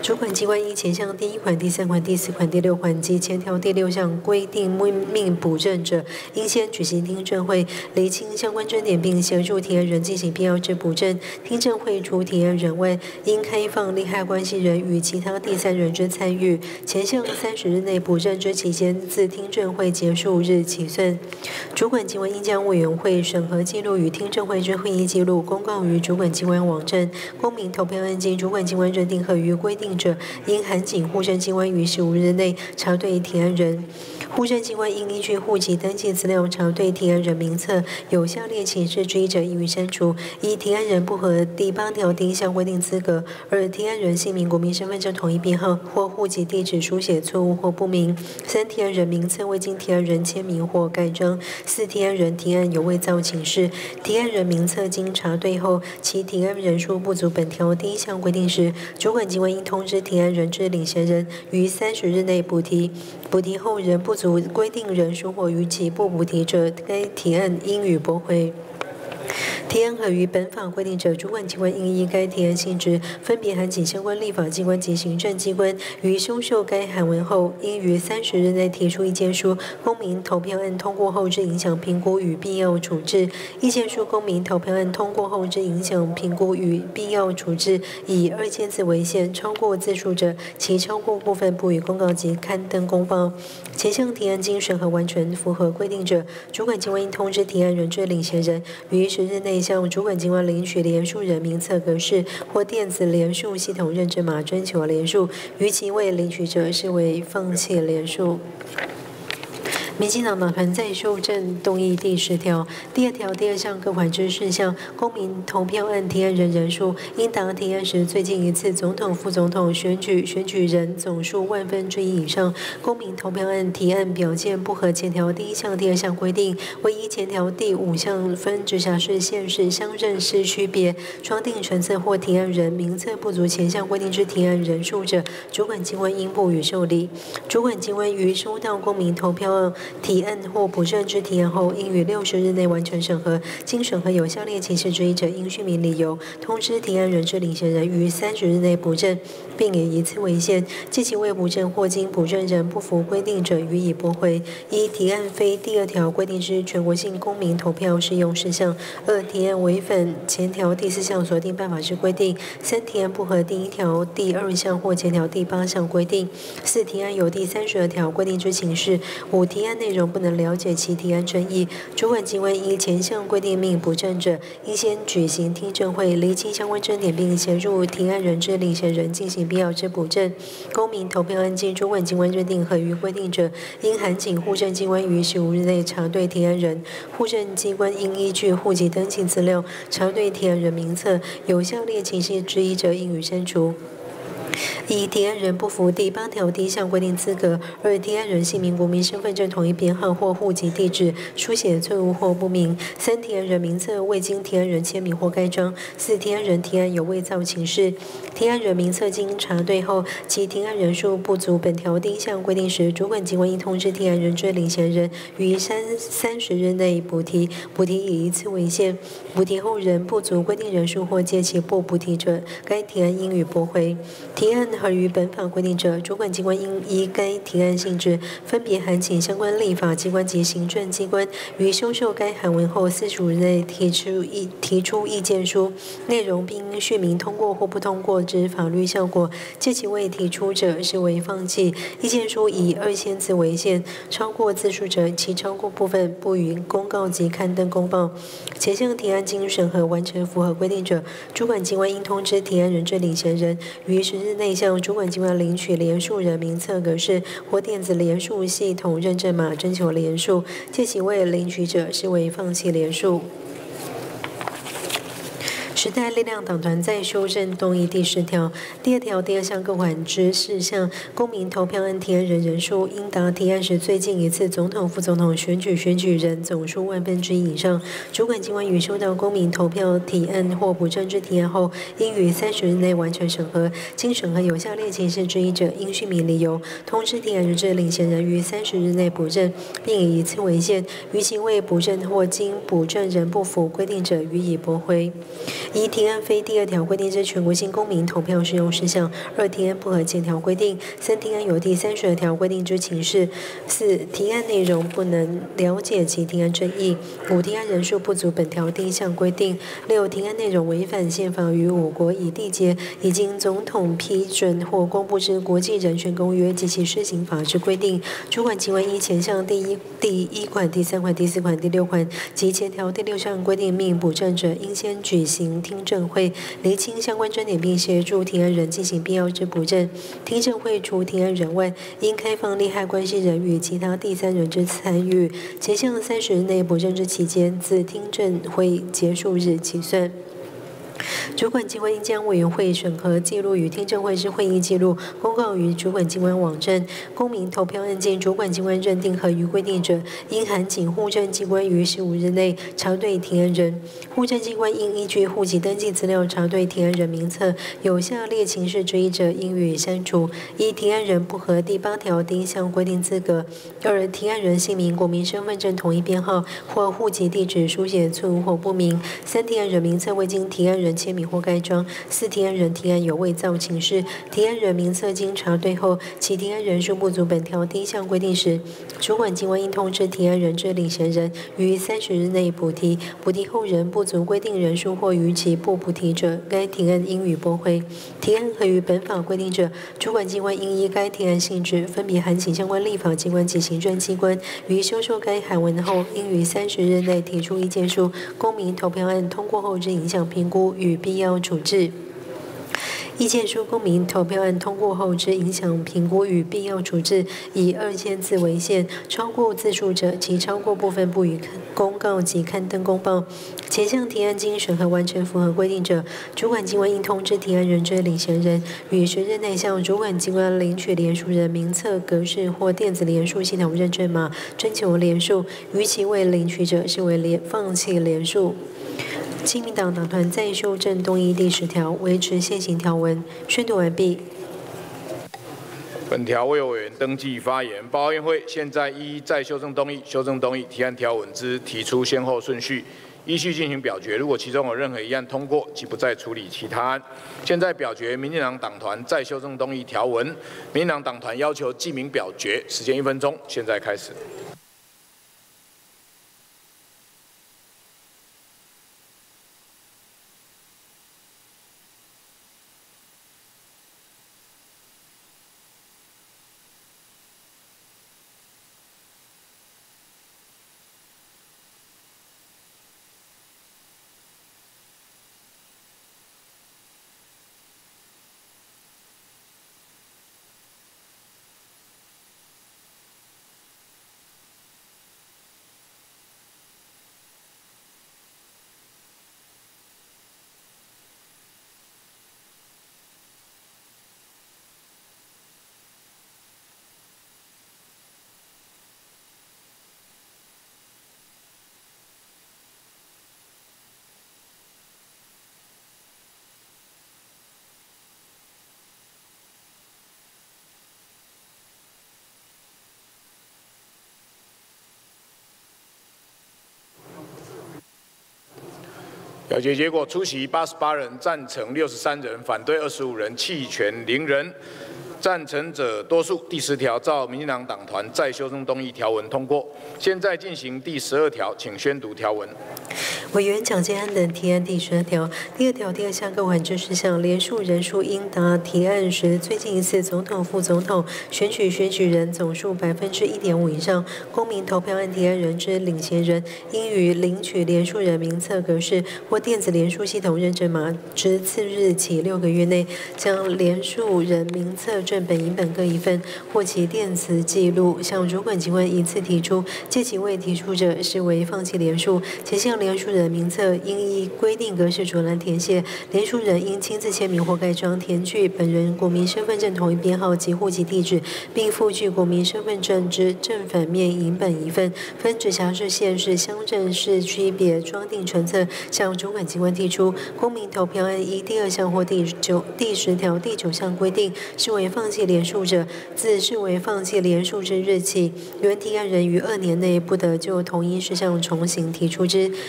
主管机关依前项第一款、第三款、第四款、第六款及前条第六项规定命补正者，应先举行听证会，厘清相关争点，并协助提案人进行必要之补正。听证会除提案人外，应开放利害关系人与其他第三人之参与。前项三十日内补正之期间，自听证会结束日起算。主管机关应将委员会审核记录与听证会之会议记录公告于主管机关网站。公民投票案经主管机关认定合于规定者，应函请户政机关于十五日内查对提案人。户政机关应依据户籍登记资料查对提案人名册，有下列情事之一者，应予删除：一、提案人不合第八条第一项规定资格；二、提案人姓名、国民身份证统一编号或户籍地址书写错误或不明；三、提案人名册未经提案人签名或盖章；四、提案人提案有伪造请示；提案人名册经查对后，其提案人数不足本条第一项规定时，主管机关应通知提案人之领衔人于三十日内补提。补提后仍不足规定人数或逾期不补提者，该提案应予驳回。提案合于本法规定者，主管机关应依该提案性质，分别函请相关立法机关及行政机关，于收受该函文后，应于三十日内提出意见书。公民投票案通过后之影响评估与必要处置。意见书公民投票案通过后之影响评估与必要处置，以二千字为限，超过字数者，其超过部分不予公告及刊登公报。前项提案经审核完成符合规定者，主管机关应通知提案人之领衔人，于十日内向主管机关领取连署人名册格式或电子连署系统认证码征求连署，逾期未领取者视为放弃连署。民进党党团再修正动议第十条第二条第二项各款之事项，公民投票案提案人人数应达提案时最近一次总统、副总统选举选举人总数万分之一以上。公民投票案提案表件不合前条第一项、第二项规定，唯依前条第五项分直辖市、县市、乡镇市区别装订成册或提案人名册不足前项规定之提案人数者，主管机关应不予受理。主管机关于收到公民投票案提案或补正之提案后，应于六十日内完成审核。经审核有下列情事之一者，应叙明理由，通知提案人之领衔人于三十日内补正，并以一次为限。借其未补正或经补正人不符规定者，予以驳回。一、提案非第二条规定之全国性公民投票适用事项；二、提案违反前条第四项所定办法之规定；三、提案不合第一条第二项或前条第八项规定；四、提案有第三十二条规定之情事；五、提案内容不能了解其提案争议，主管机关依前项规定命补正者，应先举行听证会，厘清相关争点，并协助提案人之领衔人进行必要之补正。公民投票案经主管机关认定合于规定者，应函请户政机关于十五日内查对提案人。户政机关应依据户籍登记资料查对提案人名册，有下列情形之一者，应予删除。一、提案人不符第八条第一项规定资格；二、提案人姓名、国民身份证统一编号或户籍地址书写错误或不明；三、提案人名册未经提案人签名或盖章；四、提案人提案有伪造请示；提案人名册经查对后，其提案人数不足本条第一项规定时，主管机关应通知提案人之领衔人于三三十日内补提，补提以一次为限。补提后仍不足规定人数或借其不补提者，该提案应予驳回。提案合于本法规定者，主管机关应依该提案性质，分别函请相关立法机关及行政机关，于收受该函文后四十五日内提出意提出意见书，内容并应叙明通过或不通过之法律效果。借其未提出者，视为放弃。意见书以二千字为限，超过字数者，其超过部分不予公告及刊登公报。前项提案经审核完成符合规定者，主管机关应通知提案人之领衔人，于十日内向主管机关领取连署人名册格式或电子连署系统认证码征求连署，借其未领取者，视为放弃连署。时代力量党团在修正动议第十条第二条第二项各款之事项，公民投票案提案人人数应达提案时最近一次总统、副总统选举选举人总数万分之一以上。主管机关于收到公民投票提案或补正之提案后，应于三十日内完成审核。经审核有下列情事之一者，应叙明理由，通知提案人之领衔人于三十日内补正，并以一次为限。逾期未补正或经补正人不符规定者，予以驳回。 一、提案非第二条规定之全国性公民投票适用事项；二、提案不合前条规定；三、提案有第三十二条规定之情事；四、提案内容不能了解其提案争议；五、提案人数不足本条第一项规定；六、提案内容违反宪法与我国已缔结、已经总统批准或公布之国际人权公约及其施行法之规定。主管机关依前项第一第一款、第三款、第四款、第六款及前条第六项规定命补正者，应先举行听证会，厘清相关争点，并协助提案人进行必要之补正。听证会除提案人外，应开放利害关系人与其他第三人之参与。前项三十日内补正之期间，自听证会结束日起算。主管机关应将委员会审核记录与听证会之会议记录公告于主管机关网站。公民投票案件，主管机关认定合于规定者，应函请户政机关于十五日内查对提案人。户政机关应依据户籍登记资料查对提案人名册，有下列情事之一者，应予以删除：一、提案人不合第八条第一项规定资格；二、提案人姓名、国民身份证统一编号或户籍地址书写错误或不明；三、提案人名册未经提案人签名或盖章；四、提案人提案有伪造情事；提案人名册经查对后，其提案人数不足本条第一项规定时，主管机关应通知提案人之领衔人，于三十日内补提。补提后人不足规定人数或逾期不补提者，该提案应予驳回。提案合于本法规定者，主管机关应依该提案性质，分别函请相关立法机关及行政机关，于收受该函文后，应于三十日内提出意见书。公民投票案通过后之影响评估与必要处置。意见书公民投票案通过后之影响评估与必要处置，以二千字为限，超过字数者，其超过部分不予公告及刊登公报。前项提案经审核完成符合规定者，主管机关应通知提案人之领衔人，于十日内向主管机关领取连署人名册格式或电子连署系统认证码，征求连署。逾期未领取者，视为连放弃连署。亲民党党团再修正动议第十条，维持现行条文。宣读完毕。 本条未有委员登记发言，报告委员会现在依再修正动议、修正动议、提案条文之提出先后顺序，依序进行表决。如果其中有任何一案通过，即不再处理其他案。现在表决民进党党团再修正动议条文，民进党党团要求记名表决，时间一分钟，现在开始。表决结果：出席八十八人，赞成六十三人，反对二十五人，弃权零人。赞成者多数。第十条照民进党党团再修正动议条文通过。现在进行第十二条，请宣读条文。 委员蒋介安等提案第十二条，第二条第二项各管制事项，连署人数应达提案时最近一次总统、副总统选举选举人总数百分之一点五以上。公民投票案提案人之领衔人，应于领取连署人名册格式或电子连署系统认证码之次日起六个月内，将连署人名册正本、影本各一份，或其电子记录，向主管机关一次提出，借其未提出者，视为放弃连署。前项连署人名册应依规定格式着栏填写，连署人应亲自签名或盖章，填具本人国民身份证统一编号及户籍地址，并附具国民身份证之正反面影本一份，分直辖市、县市、乡镇市区别装订成册，向主管机关提出。公民投票案依第二项或第九、第十条第九项规定，视为放弃连署者，自视为放弃连署之日起，原提案人于二年内不得就同一事项重新提出之。民进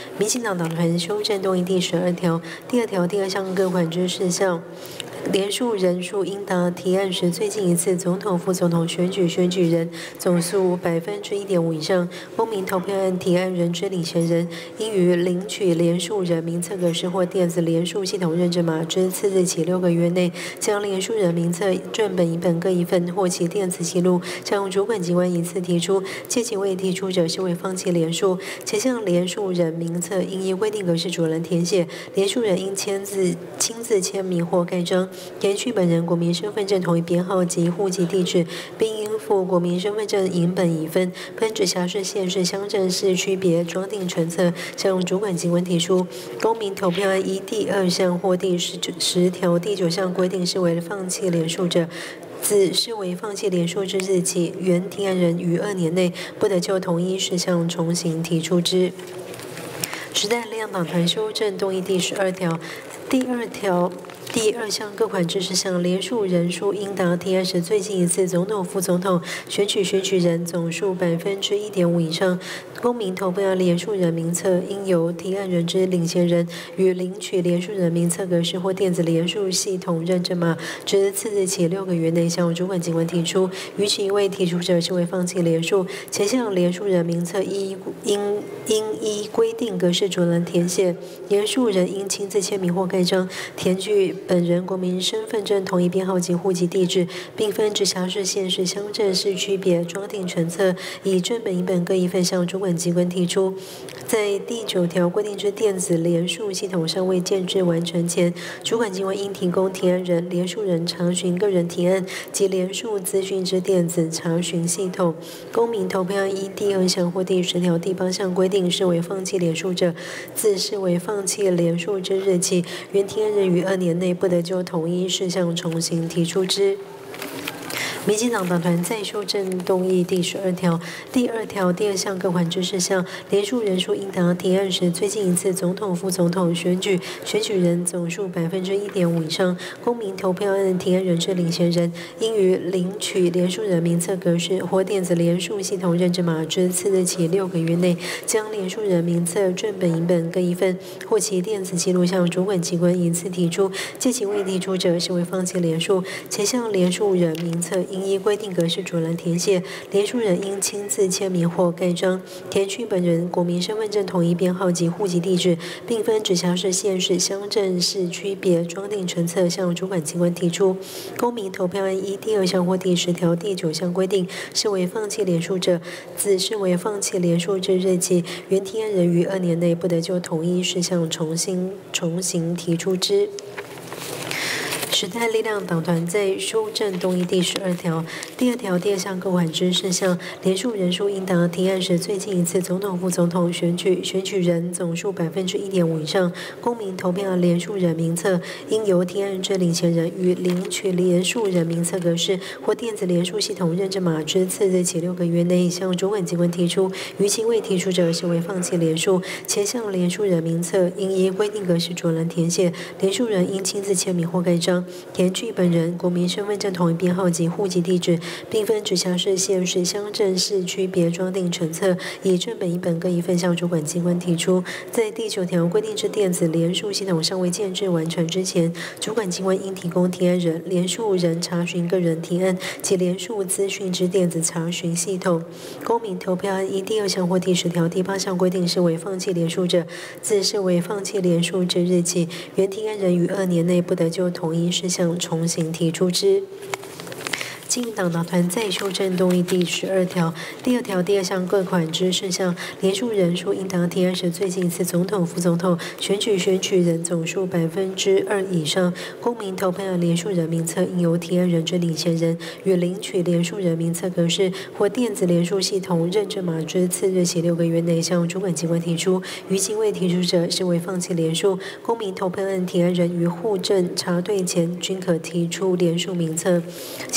进党党团修正动议第十二条第二条第二项各款之事项。连署人数应达提案时最近一次总统、副总统选举选举人总数百分之一点五以上，公民投票案提案人之领衔人应于领取连署人名册格式或电子连署系统认证码之次日起六个月内，将连署人名册正本、影本各一份或其电子记录向主管机关一次提出，届期未提出者视为放弃连署，且向连署人名册应依规定格式主人填写，连署人应签字亲自签名或盖章。填序本人国民身份证统一编号及户籍地址，并应附国民身份证影本一份，分直辖市、县市、乡镇市区别装订成册，向主管机关提出。公民投票案依第二项或第十十条第九项规定视为放弃连署者，自视为放弃连署之日起，原提案人于二年内不得就同一事项重新提出之。时代力量党团修正动议第十二条第二条。第二项各款之事项，连署人数应达提案时最近一次总统、副总统选举选举人总数百分之一点五以上。公民投票连署人名册应由提案人之领衔人于领取连署人名册格式或电子连署系统认证码之次日起六个月内向主管机关提出，逾期未提出者视为放弃连署，且向连署人名册依应应依规定格式主人填写，连署人应亲自签名或盖章，填具本人国民身份证统一编号及户籍地址，并分直辖市、县市、乡镇市区别装订成册，以正本、影本各一份向主管机关提出。在第九条规定之电子连署系统尚未建制完成前，主管机关应提供提案人、连署人查询个人提案及连署资讯之电子查询系统。公民投票案依第二项或第十条第八项规定视为放弃连署者，自视为放弃连署之日起，原提案人于二年内不得就同一事项重新提出之。民进党党团再修正动议第十二条第二条第二项各款之事项，连署人数应达提案时最近一次总统、副总统选举选举人总数百分之一点五以上。公民投票案提案人之领衔人应于领取连署人名册格式或电子连署系统认证码之次日起六个月内，将连署人名册正本、影本各一份或其电子记录向主管机关一次提出，届期未提出者视为放弃连署，且向连署人名册应依规定格式主人填写，连署人应亲自签名或盖章，填去本人国民身份证统一编号及户籍地址，并分直辖市、县市、乡镇市区别装订成册，向主管机关提出。公民投票案依第二项或第十条第九项规定视为放弃连署者，自视为放弃连署之日起，原提案人于二年内不得就同一事项重新重新提出之。时代力量党团在修正动议第十二条第二条第二项各款之事项，连署人数应达提案时最近一次总统、副总统选举选举人总数百分之一点五以上。公民投票连署人名册应由提案人之领衔人于领取连署人名册格式或电子连署系统认证码之次日起六个月内向主管机关提出，逾期未提出者视为放弃连署，且向连署人名册应依规定格式主人填写，连署人应亲自签名或盖章，填具本人国民身份证统一编号及户籍地址，并分直辖市、县市、乡镇市区别装订成册，以正本、影本各一份向主管机关提出。在第九条规定之电子连署系统尚未建制完成之前，主管机关应提供提案人、连署人查询个人提案及连署资讯之电子查询系统。公民投票案依第二项或第十条第八项规定视为放弃连署者，自视为放弃连署之日起，原提案人于二年内不得就同一事项重新提出之。进党党团再修正动议第十二条第二条第二项各款之事项，连署人数应达提案时最近一次总统、副总统选举选举人总数百分之二以上。公民投票连署人名册应由提案人之领衔人与领取连署人名册格式或电子连署系统认证码之次日起六个月内向主管机关提出，逾期未提出者视为放弃连署。公民投票案提案人于户政查对前均可提出连署名册，且向连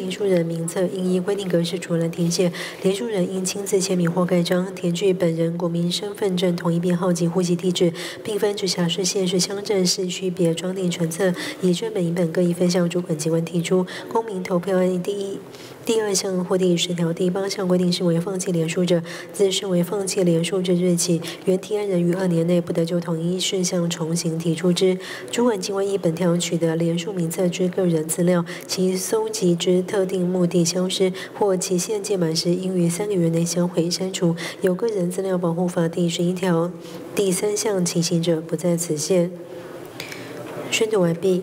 连署人名册应依规定格式除了填写，连署人应亲自签名或盖章，填具本人国民身份证统一编号及户籍地址，并分直辖市、县市、乡镇市区别装订成册，以正本、影本各一份向主管机关提出。公民投票案第一。第二项或第十条第八项规定视为放弃连署者，自视为放弃连署之日起，原提案人于二年内不得就同一事项重新提出之。主管机关依本条取得连署名册之个人资料，其搜集之特定目的消失或期限届满时，应于三个月内销毁删除。有个人资料保护法第十一条第三项情形者，不在此限。宣读完毕。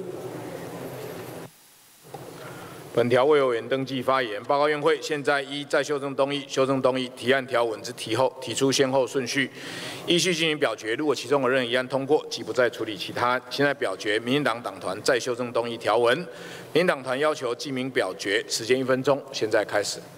本条未有委员登记发言，报告院会现在依再修正动议、修正动议提案条文之提后提出先后顺序，依序进行表决。如果其中有任何一案通过，即不再处理其他案。现在表决民进党党团再修正动议条文，民进党团要求记名表决，时间一分钟，现在开始。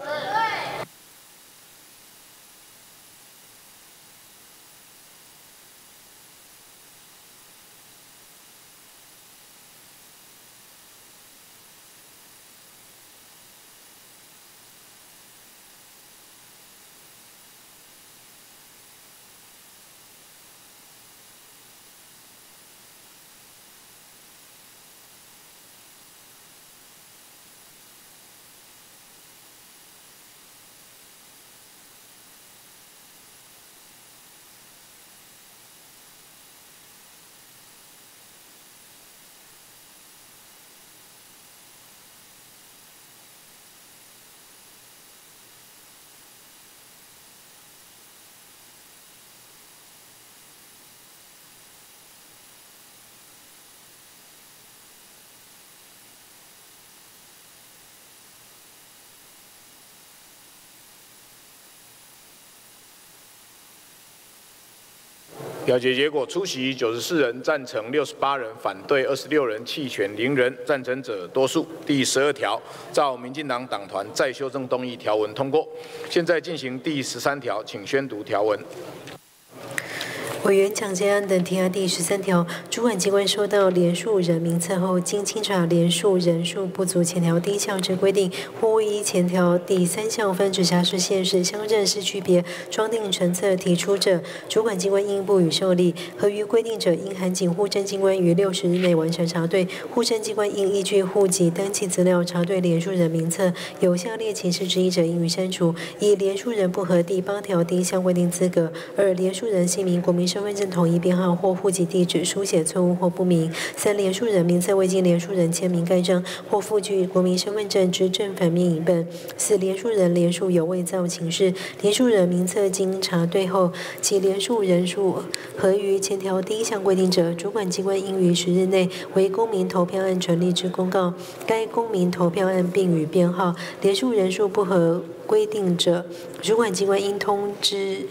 表决结果：出席九十四人，赞成六十八人，反对二十六人，弃权零人。赞成者多数。第十二条，照民进党党团再修正动议条文通过。现在进行第十三条，请宣读条文。 委员蒋捷安等提案第十三条，主管机关收到连署人名册后，经清查连署人数不足前条第一项之规定，或未依前条第三项分直辖市、县市、乡镇市区别装订成册提出者，主管机关应不予受理。合于规定者，应函请户政机关于六十日内完成查对。户政机关应依据户籍登记资料查对连署人名册，有下列情事之一者，应予删除：一、连署人不合第八条第一项规定资格；二、连署人姓名、国民身份证统一编号或户籍地址书写错误或不明；三、连署人名册未经连署人签名盖章或附具国民身份证之正反面影本；四、连署人连署有伪造情事，连署人名册经查对后，其连署人数合于前条第一项规定者，主管机关应于十日内为公民投票案成立之公告该公民投票案并予编号；连署人数不合规定者，主管机关应通知。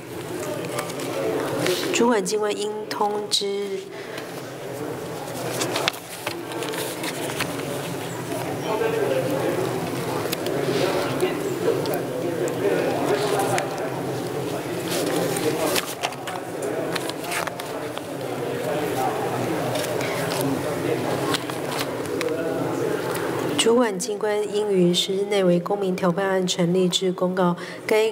主管机关应通知主管机关应于十日内为公民投票案成立之公告该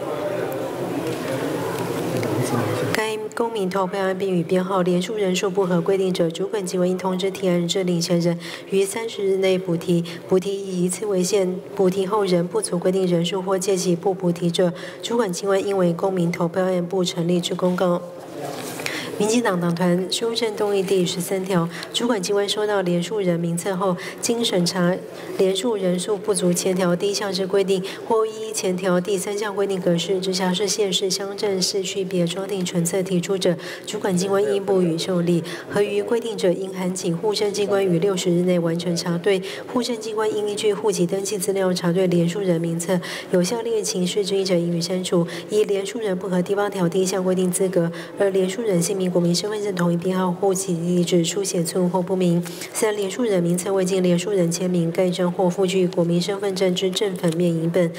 该公民投票案并予编号，连署人数不合规定者，主管机关应通知提案人之领衔人于三十日内补提，补提以一次为限，补提后仍不足规定人数或届期不补提者，主管机关应为公民投票案不成立之公告。民进党党团修正动议第十三条，主管机关收到连署人名册后，经审查连署人数不足前条第一项之规定，或依前条第三项规定格式，直辖市、县市、乡镇市区别装订成册提出者，主管机关应不予受理。合于规定者，应函请户政机关于六十日内完成查对。户政机关应依据户籍登记资料查对连署人名册，有下列情事之一者，应予删除：一、连署人不合第八条第一项规定资格；二、连署人姓名、国民身份证统一编号、户籍地址书写错误或不明；三、连署人名册未经连署人签名盖章或附具国民身份证之正反面影本；四、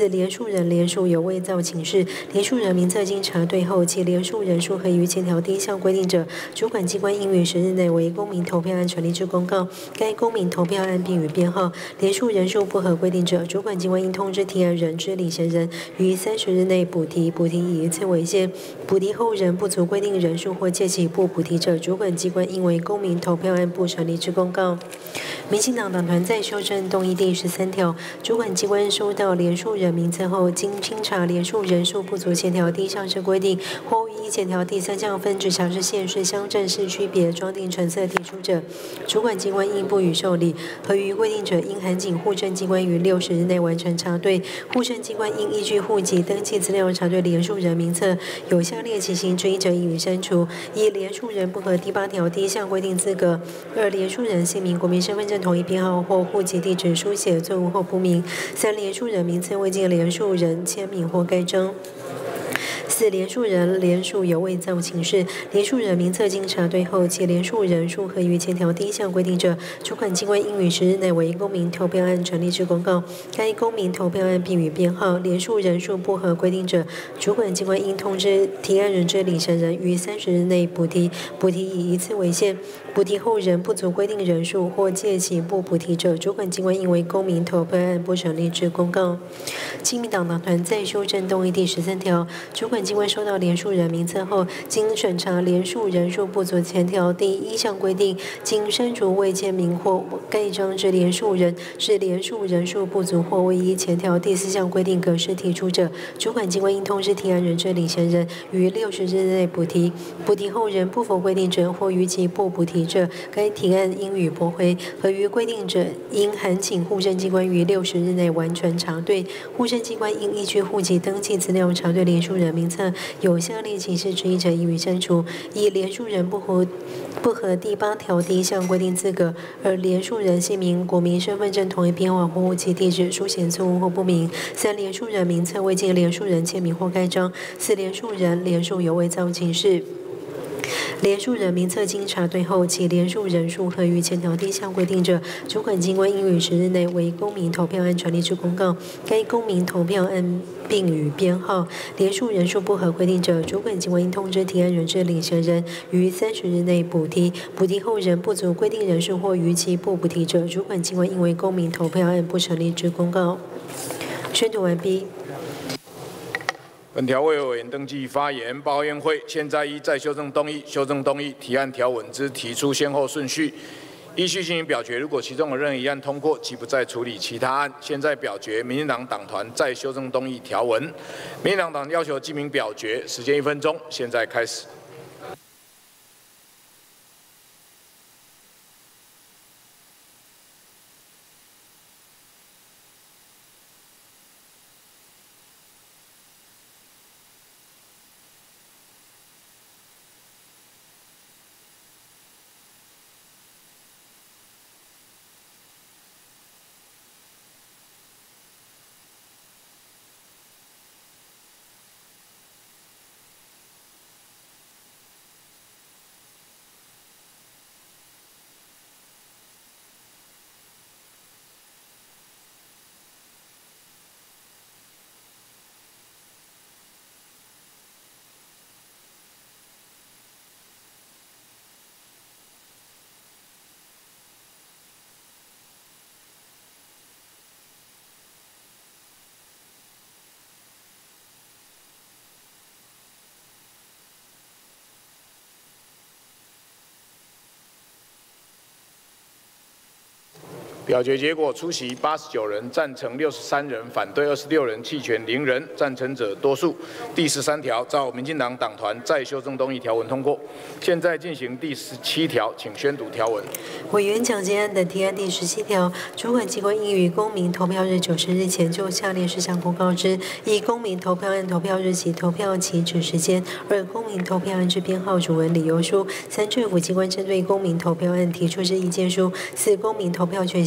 四、连署人连署有伪造请示，连署人名册经查对后，其连署人数合于前条第一项规定者，主管机关应于十日内为公民投票案传立之公告。该公民投票案并予编号。连署人数不合规定者，主管机关应通知提案人之领衔人，于三十日内补提，补提以一次为限。补提后人不足规定人数或届期不补提者，主管机关应为公民投票案不成立之公告。民进党党团再修正动议第十三条，主管机关收到连署人名册后，经清查连署人数不足前条第一项之规定，或依前条第三项分直辖市、县市、乡镇市区别装订成册提出者，主管机关应不予受理。合于规定者，应函请户政机关于六十日内完成查对。户政机关应依据户籍登记资料查对连署人名册，有下列情形之一者，应予删除：一、连署人不合第八条第一项规定资格；二、连署人姓名、国民身份证统一编号或户籍地址书写错误或不明；三、连署人名册未经连署人签名或盖章。四、连署人连署有伪造请示，连署人名册经查对后，其连署人数合于前条第一项规定者，主管机关应于十日内为公民投票案成立之公告。该公民投票案并予编号。连署人数不合规定者，主管机关应通知提案人之领衔人于三十日内补提，补提以一次为限。补提后人不足规定人数或届期不补提者，主管机关应为公民投票案不成立之公告。亲民党党团再修正动议第十三条，主管机关收到连署人名册后，经审查连署人数不足前条第一项规定，经删除未签名或盖章之连署人，是连署人数不足或未依前条第四项规定格式提出者，主管机关应通知提案人之领衔人于六十日内补提。补提后人不符规定者，或逾期不补提者，该提案应予驳回。合于规定者，应函请户政机关于六十日内完全查对。户政机关应依据户籍登记资料查对连署人名册，有下列情事之一者，应予删除：一、连署人不合不合第八条第一项规定资格；二、连署人姓名、国民身份证统一编号或户籍地址书写错误或不明；三、连署人名册未经连署人签名或盖章；四、连署人连署有伪造请示。连署人名册经查对后，其连署人数合于前条第一项规定者，主管机关应于十日内为公民投票案传立之公告。该公民投票案并予编号。连署人数不合规定者，主管机关应通知提案人之领衔人于三十日内补提。补提后人不足规定人数或逾期不补提者，主管机关应为公民投票案不成立之公告。宣读完毕。 本条为委员登记发言，报告院会现在依再修正动议、修正动议提案条文之提出先后顺序，依序进行表决。如果其中有任何一案通过，即不再处理其他案。现在表决民进党党团再修正动议条文。民进党党要求记名表决，时间一分钟，现在开始。表决结果：出席八十九人，赞成六十三人，反对二十六人，弃权零人，赞成者多数。第十三条照民进党党团再修正动议条文通过。现在进行第十七条，请宣读条文。 委员蒋捷安等提案第十七条，主管机关应于公民投票日九十日前就下列事项公告之：一、公民投票案投票日期、投票起止时间；二、公民投票案之编号、主文、理由书；三、政府机关针对公民投票案提出之意见书；四、公民投票权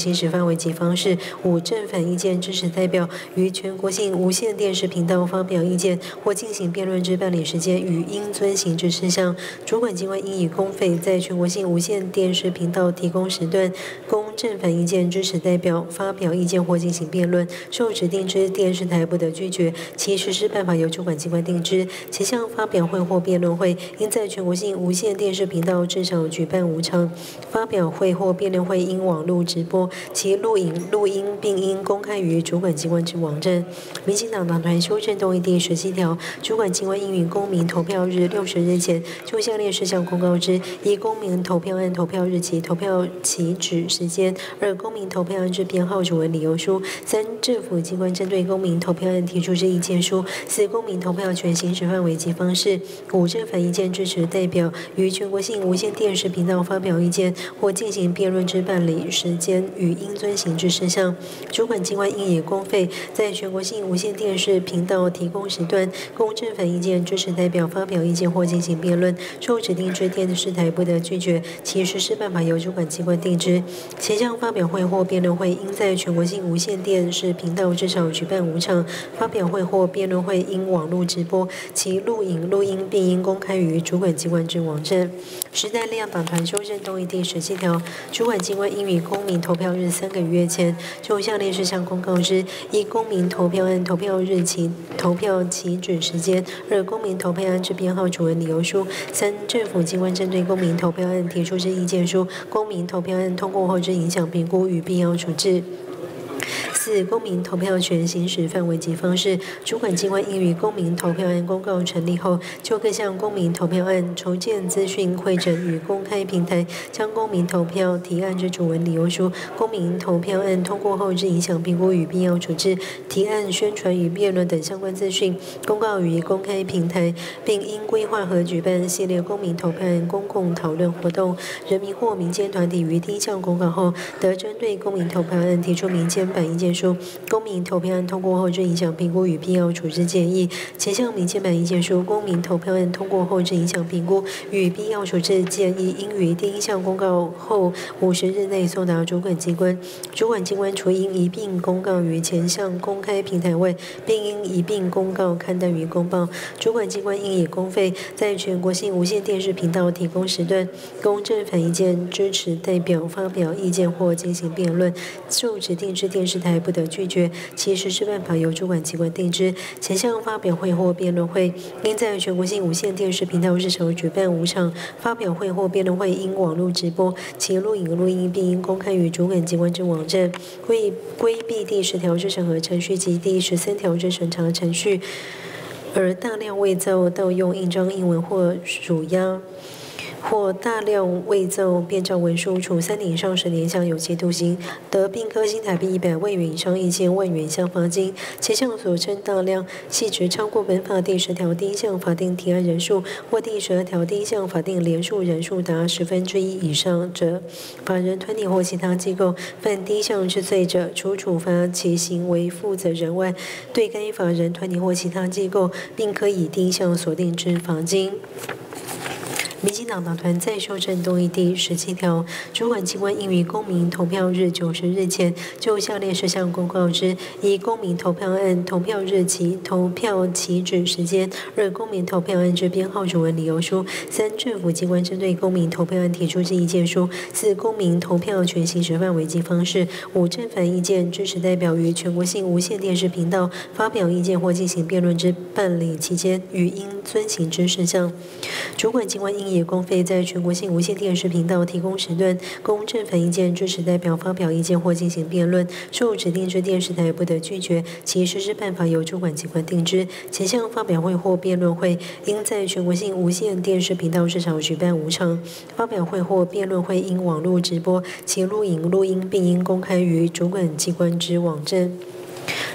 行使范围及方式。五、正反意见支持代表于全国性无线电视频道发表意见或进行辩论之办理时间与应遵行之事项，主管机关应以公费在全国性无线电视频道提供时段，供正反意见支持代表发表意见或进行辩论，受指定之电视台不得拒绝，其实施办法由主管机关定之。其项发表会或辩论会，应在全国性无线电视频道至少举办五场；发表会或辩论会应网络直播，其录影、录音并应公开于主管机关之网站。民进党党团修正动议第十七条，主管机关应于公民投票日六十日前，就下列事项公告之：一、公民投票案投票日期、投票起止时间；二、公民投票案之编号主文理由书；三、政府机关针对公民投票案提出之意见书；四、公民投票权行使范围及方式；五、正反意见支持代表于全国性无线电视频道发表意见或进行辩论之办理时间与应遵行之事项。主管机关应以公费在全国性无线电视频道提供时段，供正反意见支持代表发表意见或进行辩论，受指定之电视台不得拒绝，其实施办法由主管机关定之。前项发表会或辩论会应在全国性无线电视频道至少举办五场；发表会或辩论会应网络直播，其录影、录音并应公开于主管机关之网站。时代力量党团修正动议第十七条，主管机关应于公民投票日三个月前，就下列事项公告之：一、公民投票案投票日期、投票起止时间；二、公民投票案之编号主文理由书；三、政府机关针对公民投票案提出之意见书、公民投票案通过后之影响评估与必要处置。四、公民投票权行使范围及方式，主管机关应于公民投票案公告成立后，就各项公民投票案筹建资讯汇整与公开平台，将公民投票提案之主文理由书、公民投票案通过后之影响评估与必要处置、提案宣传与辩论等相关资讯公告于公开平台，并应规划和举办系列公民投票案公共讨论活动。人民或民间团体于第一项公告后，得针对公民投票案提出民间版意见书、公民投票案通过后之影响评估与必要处置建议。前项民间版意见书、公民投票案通过后之影响评估与必要处置建议，应于第一项公告后五十日内送达主管机关。主管机关除应一并公告于前项公开平台外，并应一并公告刊登于公报。主管机关应以公费在全国性无线电视频道提供时段，供正反意见支持代表发表意见或进行辩论，受指定之电视台不得拒绝，其实施办法由主管机关定之。前项发表会或辩论会，应在全国性无线电视频道日少举办五场；发表会或辩论会应网络直播，其录影、录音并应公开于主管机关之网站。为规避第十条之审核程序及第十三条之审查程序，而大量伪造、盗用印章、印文或署押，或大量伪造变造文书，处三年以上十年以下有期徒刑，得并科新台币一百万元以上一千万元以下罚金。前项所称大量，系指超过本法第十条第一项法定提案人数或第十二条第一项法定连数人数达十分之一以上者，法人团体或其他机构犯第一项之罪者，除处罚其行为负责人外，对该法人团体或其他机构，并可以第一项所定之罚金。民进党党团再修正动议第十七条，主管机关应于公民投票日九十日前，就下列事项公告之：一、公民投票案投票日期、投票起止时间；二、公民投票案之编号主文理由书；三、政府机关针对公民投票案提出之意见书；四、公民投票权行使范围及方式；五、正反意见支持代表于全国性无线电视频道发表意见或进行辩论之办理期间与应遵行之事项。主管机关应以公费在全国性无线电视频道提供时段，供正反意见支持代表发表意见或进行辩论，受指定之电视台不得拒绝，其实施办法由主管机关定之。前项发表会或辩论会，应在全国性无线电视频道至少举办五场；发表会或辩论会应网络直播，其录影、录音并应公开于主管机关之网站。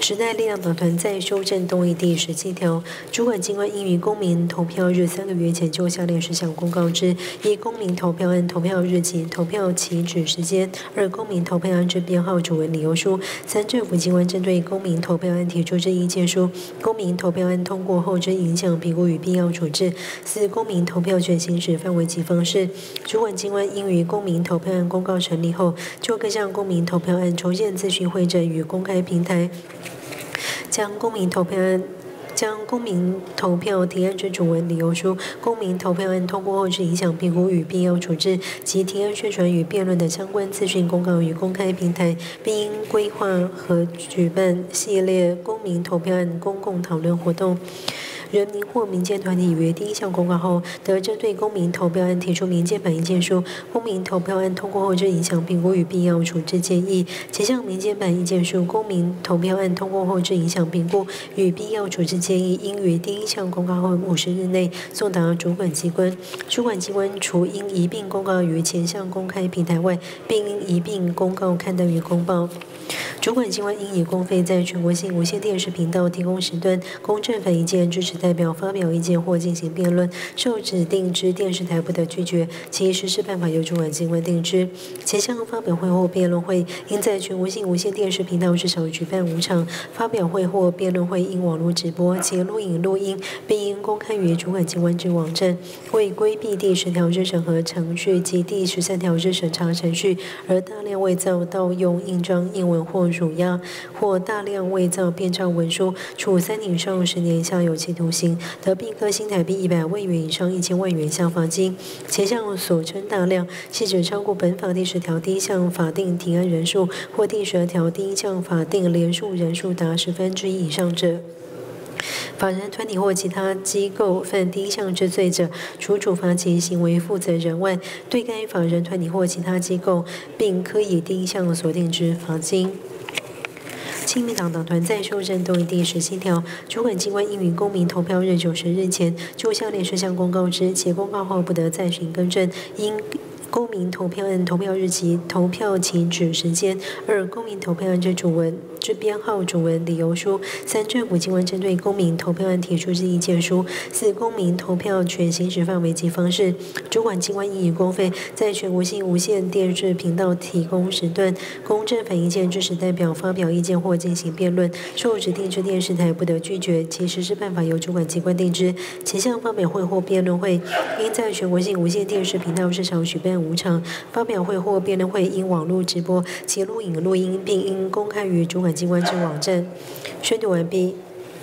时代力量党团再修正动议第十七条，主管机关应于公民投票日三个月前就下列事项公告之：一、公民投票案投票日期、投票起止时间；二、公民投票案之编号、主文理由书；三、政府机关针对公民投票案提出之意见书；公民投票案通过后之影响评估与必要处置；四、公民投票权行使范围及方式。主管机关应于公民投票案公告成立后，就各项公民投票案筹建资讯会诊与公开平台，将公民投票案。将公民投票提案之主文理由书、公民投票案通过后之影响评估与必要处置及提案宣传与辩论的相关资讯公告于公开平台，并应规划和举办系列公民投票案公共讨论活动。人民或民间团体于第一项公告后，得针对公民投票案提出民间版意见书、公民投票案通过后之影响评估与必要处置建议。其项民间版意见书、公民投票案通过后之影响评估与必要处置建议，应于第一项公告后五十日内送达主管机关。主管机关除应一并公告于前项公开平台外，并应一并公告刊登于公报。主管机关应以公费在全国性无线电视频道提供时段，供正反意见支持代表发表意见或进行辩论，受指定之电视台不得拒绝，其实施办法由主管机关定之。前项发表会或辩论会，应在全国性无线电视频道至少举办五场；发表会或辩论会应网络直播，且录影录音，并应公开于主管机关之网站。为规避第十条之审核程序及第十三条之审查程序，而大量伪造、盗用、印章、印文或辱押，或大量伪造、编造文书，处三年以上十年以下有期徒刑，得并科新台币一百万元以上一千万元以下罚金。前项所称大量，系指超过本法第十条第一项法定提案人数，或第十二条第一项法定连数人数达十分之一以上者。法人团体或其他机构犯第一项之罪者，除处罚其行为负责人外，对该法人团体或其他机构，并科以第一项所定之罚金。亲民党党团在修正动议第十七条，主管机关应于公民投票日九十日前就下列事项公告之，且公告后不得再行更正。因公民投票案投票日期、投票起止时间；二、公民投票案之主文之编号、主文理由书；三、政府机关针对公民投票案提出之意见书；四、公民投票权行使范围及方式。主管机关应以公费在全国性无线电视频道提供时段，供正反意见支持代表发表意见或进行辩论，受指定之电视台不得拒绝，其实施办法由主管机关定之。前项发表会或辩论会，应在全国性无线电视频道至少举办五场；发表会或辩论会应网络直播，其录影录音，并应公开于主管机关之网站。宣读完毕。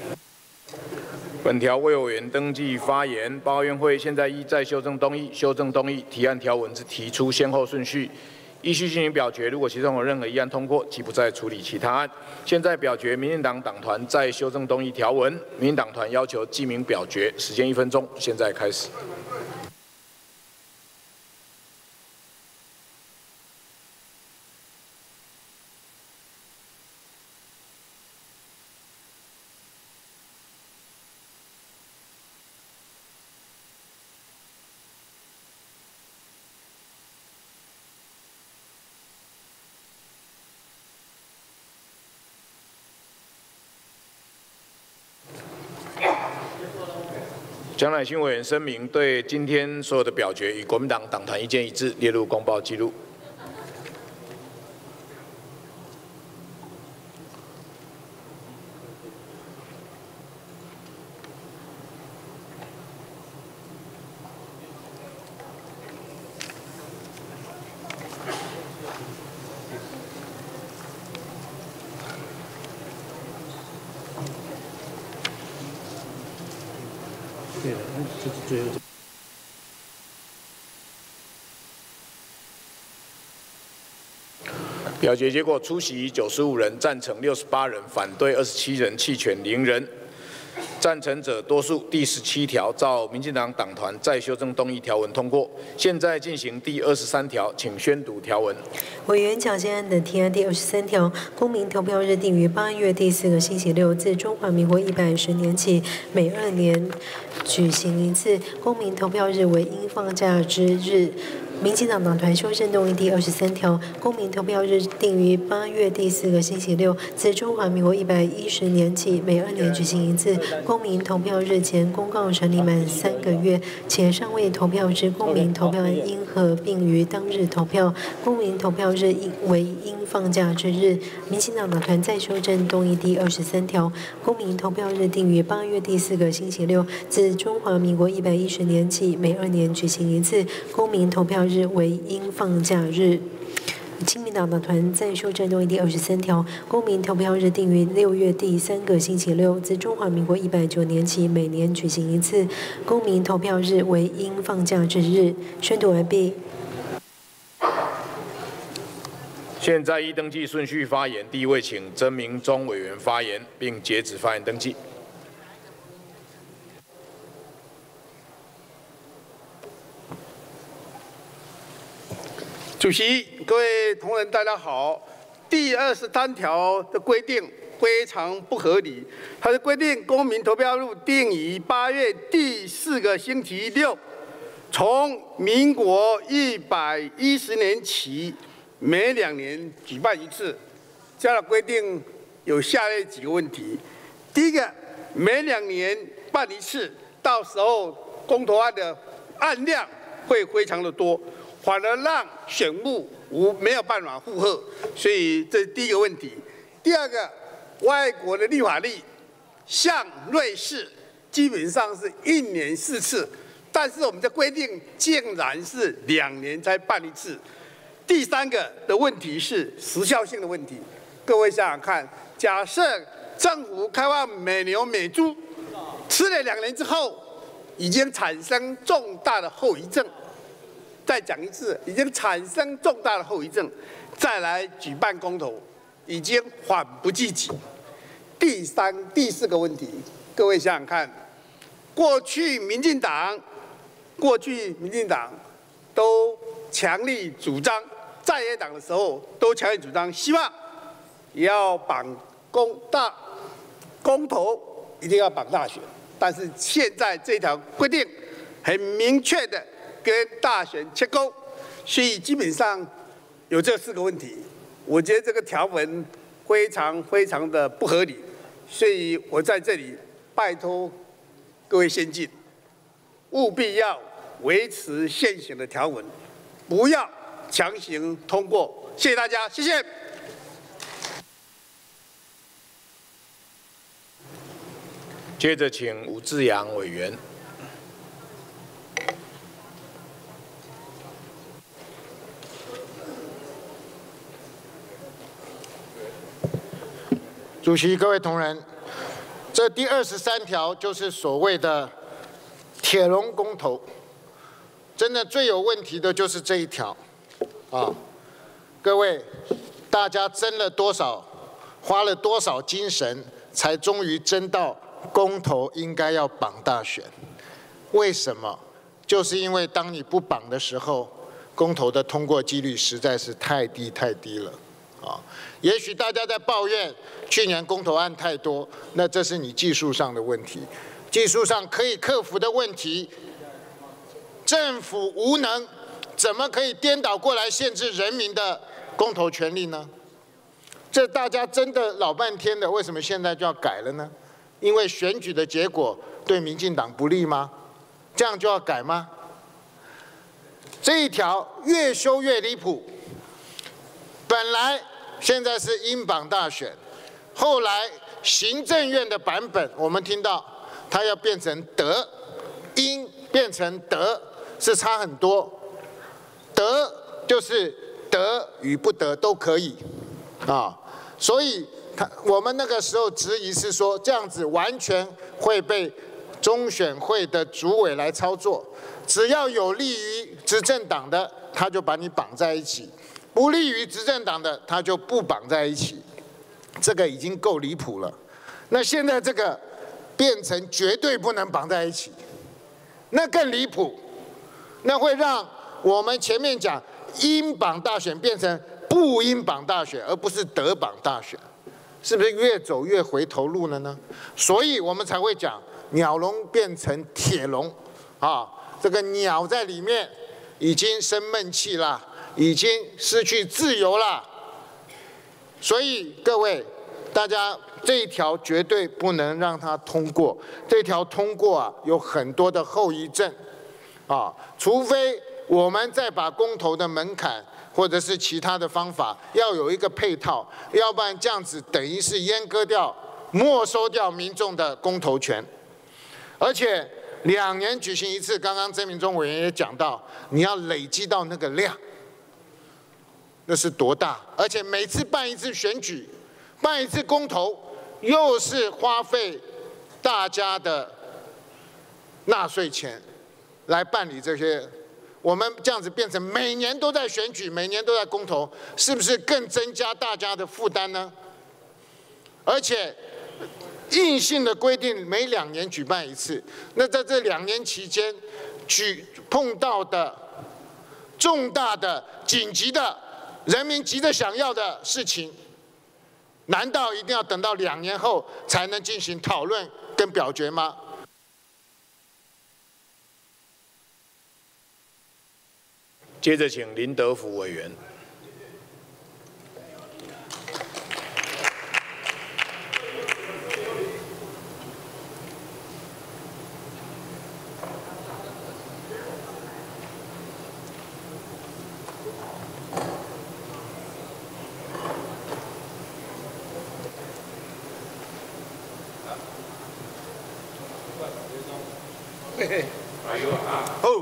本条未有委员登记发言，报院会现在依再修正动议、修正动议提案条文之提出先后顺序，依序进行表决。如果其中有任何议案通过，即不再处理其他案。现在表决民进党党团再修正动议条文，民进党团要求记名表决，时间一分钟，现在开始。蒋乃馨委员声明，对今天所有的表决与国民党党团意见一致，列入公报记录。 对的，这是最后。 表决结果：出席九十五人，赞成六十八人，反对二十七人，弃权零人。赞成者多数。第十七条照民进党党团再修正动议条文通过。现在进行第二十三条，请宣读条文。 委员蒋建安等提案第二十三条，公民投票日定于八月第四个星期六，自中华民国一百十年起，每二年举行一次。公民投票日为应放假之日。 民进党党团修正动议第二十三条，公民投票日定于八月第四个星期六，自中华民国一百一十年起，每二年举行一次。公民投票日前公告成立满三个月，且尚未投票之公民投票案应合并于当日投票。公民投票日应为应放假之日。民进党党团再修正动议第二十三条，公民投票日定于八月第四个星期六，自中华民国一百一十年起，每二年举行一次。公民投票日为应放假日。亲民党党团再修正动议第二十三条，公民投票日定于六月第三个星期六，自中华民国一百九年起，每年举行一次。公民投票日为应放假之日。宣读完毕。 现在依登记顺序发言，第一位请曾明忠委员发言，并截止发言登记。 主席、各位同仁，大家好。第二十三条的规定非常不合理，它的规定公民投票日定于八月第四个星期六，从民国一百一十年起，每两年举办一次。这样的规定有下列几个问题：第一个，每两年办一次，到时候公投案的案量会非常的多。反而让选务无没有办法负荷，所以这是第一个问题。第二个，外国的立法例，像瑞士基本上是一年四次，但是我们的规定竟然是两年才办一次。第三个的问题是时效性的问题。各位想想看，假设政府开放美牛美猪，吃了两年之后，已经产生重大的后遗症。再讲一次，已经产生重大的后遗症，再来举办公投，已经缓不济急。第三、第四个问题，各位想想看，过去民进党，过去民进党都强力主张，在野党的时候都强力主张，希望也要绑公大公投，一定要绑大选。但是现在这条规定很明确的。跟大选切钩，所以基本上有这四个问题。我觉得这个条文非常非常的不合理，所以我在这里拜托各位先进，务必要维持现行的条文，不要强行通过。谢谢大家，谢谢。 接着请吴志阳委员。 主席、各位同仁，这第二十三条就是所谓的铁笼公投，真的最有问题的就是这一条啊！各位，大家争了多少，花了多少精神，才终于争到公投应该要绑大选？为什么？就是因为当你不绑的时候，公投的通过几率实在是太低太低了。啊，也许大家在抱怨去年公投案太多，那这是你技术上的问题，技术上可以克服的问题。政府无能，怎么可以颠倒过来限制人民的公投权利呢？这大家争的老半天的，为什么现在就要改了呢？因为选举的结果对民进党不利吗？这样就要改吗？这一条越修越离谱。本来现在是英绑大选，后来行政院的版本，我们听到它要变成德，英变成德是差很多，德就是得与不得都可以啊，所以他我们那个时候质疑是说这样子完全会被中选会的主委来操作，只要有利于执政党的，他就把你绑在一起。不利于执政党的，他就不绑在一起，这个已经够离谱了。那现在这个变成绝对不能绑在一起，那更离谱。那会让我们前面讲应绑大选变成不应绑大选，而不是得绑大选，是不是越走越回头路了呢？所以我们才会讲鸟笼变成铁笼啊，这个鸟在里面。 已经生闷气啦，已经失去自由啦。所以各位，大家这一条绝对不能让它通过。这条通过啊，有很多的后遗症啊，除非我们再把公投的门槛或者是其他的方法要有一个配套，要不然这样子等于是阉割掉、没收掉民众的公投权。而且两年举行一次，刚刚曾明忠委员也讲到，你要累积到那个量。那是多大？而且每次办一次选举，办一次公投，又是花费大家的纳税钱来办理这些。我们这样子变成每年都在选举，每年都在公投，是不是更增加大家的负担呢？而且硬性的规定每两年举办一次，那在这两年期间举碰到的重大的、紧急的。人民急着想要的事情，难道一定要等到两年后才能进行讨论跟表决吗？ 接着，请林德福委员。 哦，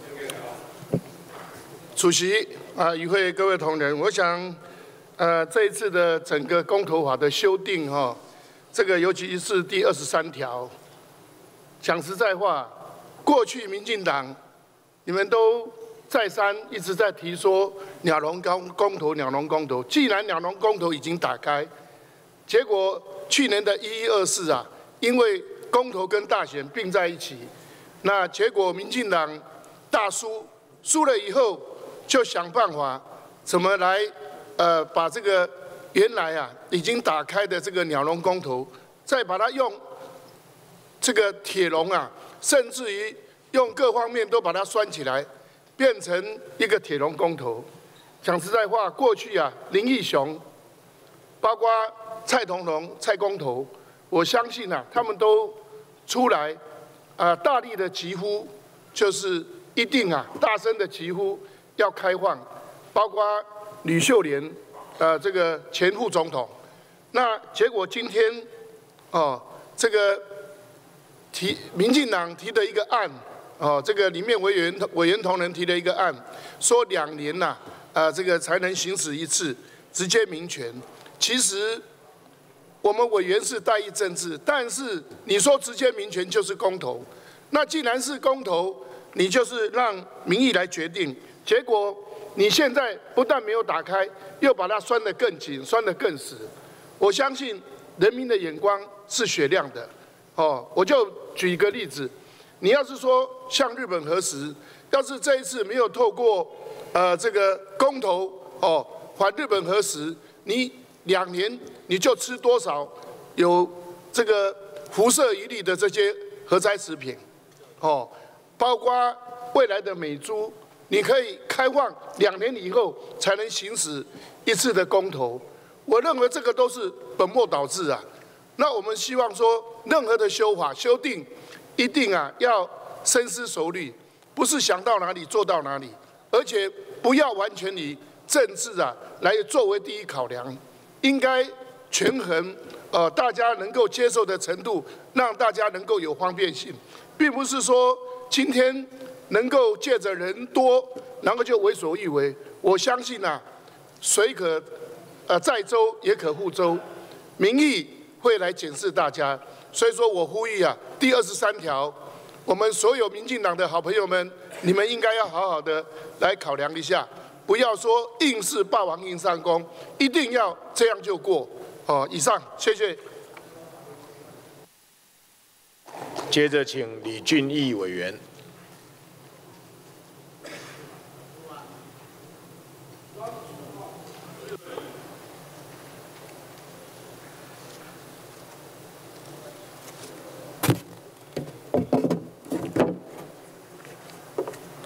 主席啊，与会各位同仁，我想，呃，这一次的整个公投法的修订哈、哦，这个尤其是第二十三条，讲实在话，过去民进党你们都再三一直在提说鸟笼公公投，鸟笼公投，既然鸟笼公投已经打开，结果去年的一一二四啊，因为公投跟大选并在一起。那结果，民进党大输，输了以后就想办法怎么来，呃，把这个原来啊已经打开的这个鸟笼公投，再把它用这个铁笼啊，甚至于用各方面都把它拴起来，变成一个铁笼公投。讲实在话，过去啊，林义雄，包括蔡同荣、蔡公投，我相信啊，他们都出来。啊，大力的疾呼就是一定啊，大声的疾呼要开放，包括吕秀莲，呃，这个前副总统。那结果今天，哦，这个提民进党提的一个案，哦，这个里面委员委员同仁提的一个案，说两年呐、啊，呃，这个才能行使一次直接民权。其实。我们委员是代议政治，但是你说直接民权就是公投，那既然是公投，你就是让民意来决定。结果你现在不但没有打开，又把它拴得更紧，拴得更死。我相信人民的眼光是雪亮的。哦，我就举一个例子，你要是说像日本核食，要是这一次没有透过呃这个公投哦还日本核食，你两年。你就吃多少有这个辐射一粒的这些核灾食品，哦，包括未来的美猪，你可以开放两年以后才能行使一次的公投。我认为这个都是本末倒置啊。那我们希望说，任何的修法修订，一定啊要深思熟虑，不是想到哪里做到哪里，而且不要完全以政治啊来作为第一考量，应该。权衡，呃，大家能够接受的程度，让大家能够有方便性，并不是说今天能够借着人多，然后就为所欲为。我相信啊，水可呃载舟，也可覆舟，民意会来检视大家。所以说我呼吁啊，第二十三条，我们所有民进党的好朋友们，你们应该要好好的来考量一下，不要说硬是霸王硬上弓，一定要这样就过。哦，以上，谢谢。 接着，请李俊毅委员。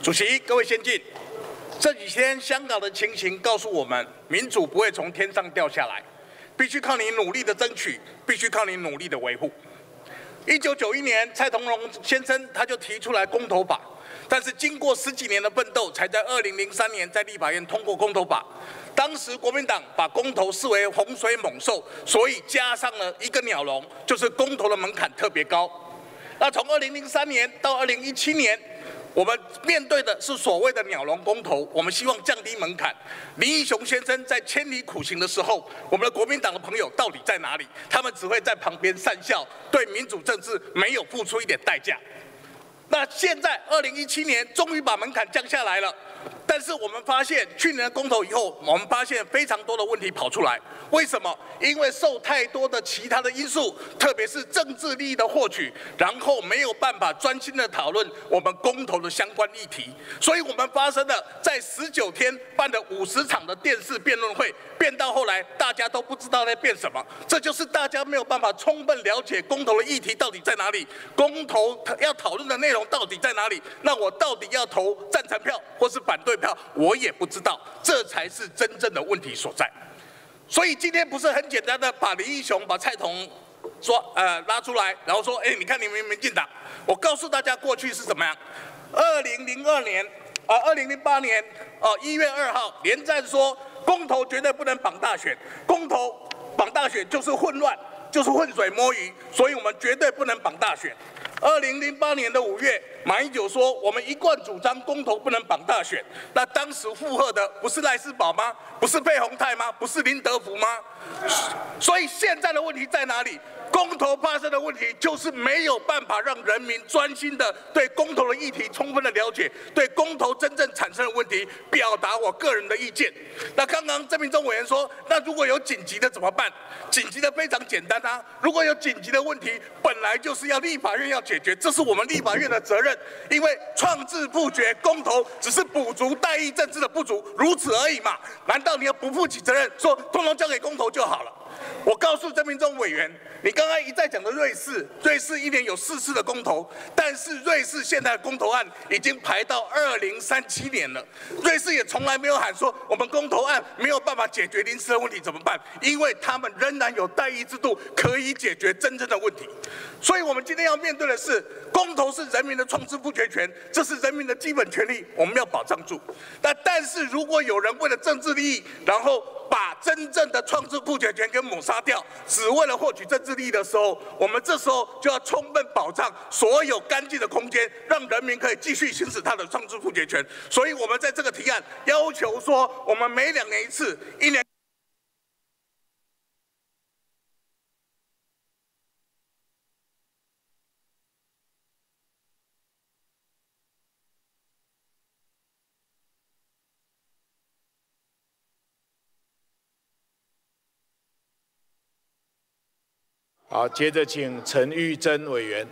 主席，各位先进，这几天香港的情形告诉我们，民主不会从天上掉下来，必须靠你努力的争取，必须靠你努力的维护。一九九一年，蔡同荣先生他就提出来公投法，但是经过十几年的奋斗，才在二零零三年在立法院通过公投法。当时国民党把公投视为洪水猛兽，所以加上了一个鸟笼，就是公投的门槛特别高。那从二零零三年到二零一七年，我们面对的是所谓的鸟笼公投，我们希望降低门槛。林义雄先生在千里苦行的时候，我们的国民党的朋友到底在哪里？他们只会在旁边讪笑，对民主政治没有付出一点代价。那现在二零一七年终于把门槛降下来了，但是我们发现去年的公投以后，我们发现非常多的问题跑出来。为什么？因为受太多的其他的因素，特别是政治利益的获取，然后没有办法专心的讨论我们公投的相关议题，所以我们发生了在十九天办的五十场的电视辩论会，变到后来大家都不知道在辩什么，这就是大家没有办法充分了解公投的议题到底在哪里，公投要讨论的内容到底在哪里，那我到底要投赞成票或是反对票，我也不知道，这才是真正的问题所在。所以今天不是很简单的把林义雄、把蔡同说呃拉出来，然后说，哎，你看你们民进党，我告诉大家过去是怎么样。二零零二年啊，二零零八年哦一月二号连战说公投绝对不能绑大选，公投绑大选就是混乱，就是浑水摸鱼，所以我们绝对不能绑大选。二零零八年的五月，马英九说我们一贯主张公投不能绑大选，那当时附和的不是赖士葆吗？不是费鸿泰吗？不是林德福吗？所以现在的问题在哪里？公投发生的问题就是没有办法让人民专心的对公投的议题充分的了解，对公投真正产生的问题表达我个人的意见。那刚刚郑明忠委员说，那如果有紧急的怎么办？紧急的非常简单啊，如果有紧急的问题，本来就是要立法院要解决，这是我们立法院的责任。因为创制不决公投只是补足代议政治的不足，如此而已嘛。难道你要不负起责任，说通通交给公投就好了？我告诉郑明忠委员，你刚刚一再讲的瑞士，瑞士一年有四次的公投，但是瑞士现在的公投案已经排到二零三七年了。瑞士也从来没有喊说我们公投案没有办法解决临时的问题怎么办，因为他们仍然有代议制度可以解决真正的问题。所以我们今天要面对的是，公投是人民的创制不决权，这是人民的基本权利，我们要保障住。那但是如果有人为了政治利益，然后把真正的创制不决权给抹杀掉，只为了获取政治利益的时候，我们这时候就要充分保障所有干净的空间，让人民可以继续行使他的创制不决权。所以我们在这个提案要求说，我们每两年一次，一年。 好，接着请陈玉珍委员。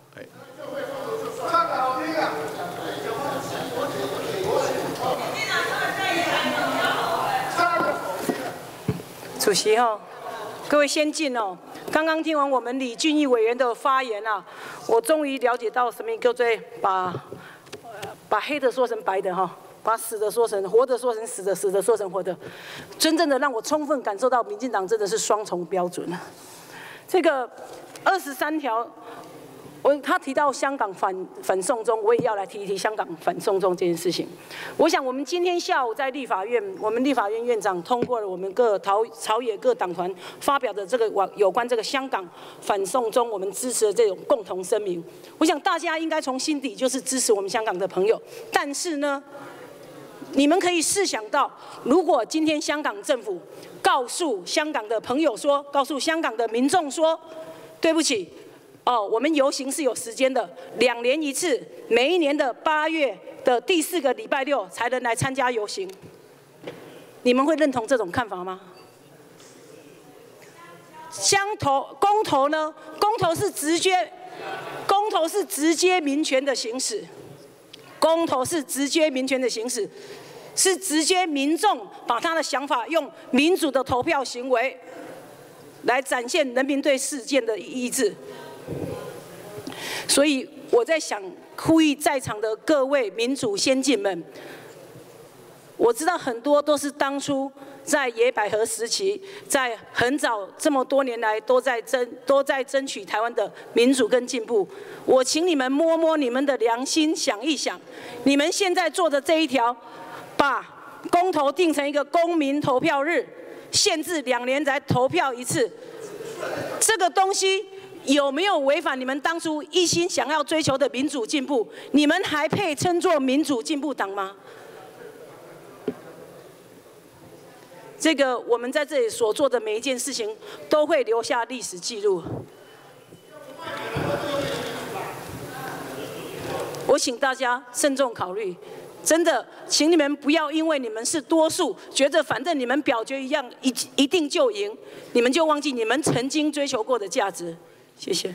主席哦，各位先进哦，刚刚听完我们李俊毅委员的发言啊，我终于了解到什么叫做把把黑的说成白的哈。把死的说成活的，说成死的，死的说成活的，真正的让我充分感受到，民进党真的是双重标准。这个二十三条，我他提到香港反反送中，我也要来提一提香港反送中这件事情。我想我们今天下午在立法院，我们立法院院长通过了我们各朝朝野各党团发表的这个有关这个香港反送中，我们支持的这种共同声明。我想大家应该从心底就是支持我们香港的朋友，但是呢，你们可以试想到，如果今天香港政府告诉香港的朋友说，告诉香港的民众说，对不起，哦，我们游行是有时间的，两年一次，每一年的八月的第四个礼拜六才能来参加游行，你们会认同这种看法吗？相投公投呢？公投是直接，公投是直接民权的行使，公投是直接民权的行使。是直接民众把他的想法用民主的投票行为来展现人民对事件的意志。所以我在想， 呼吁在场的各位民主先进们，我知道很多都是当初在野百合时期，在很早这么多年来都在争都在争取台湾的民主跟进步。我请你们摸摸你们的良心，想一想，你们现在做的这一条，把公投定成一个公民投票日，限制两年才投票一次，这个东西有没有违反你们当初一心想要追求的民主进步？你们还配称作民主进步党吗？这个我们在这里所做的每一件事情，都会留下历史记录。我请大家慎重考虑，真的，请你们不要因为你们是多数，觉得反正你们表决一样一一定就赢，你们就忘记你们曾经追求过的价值。谢谢。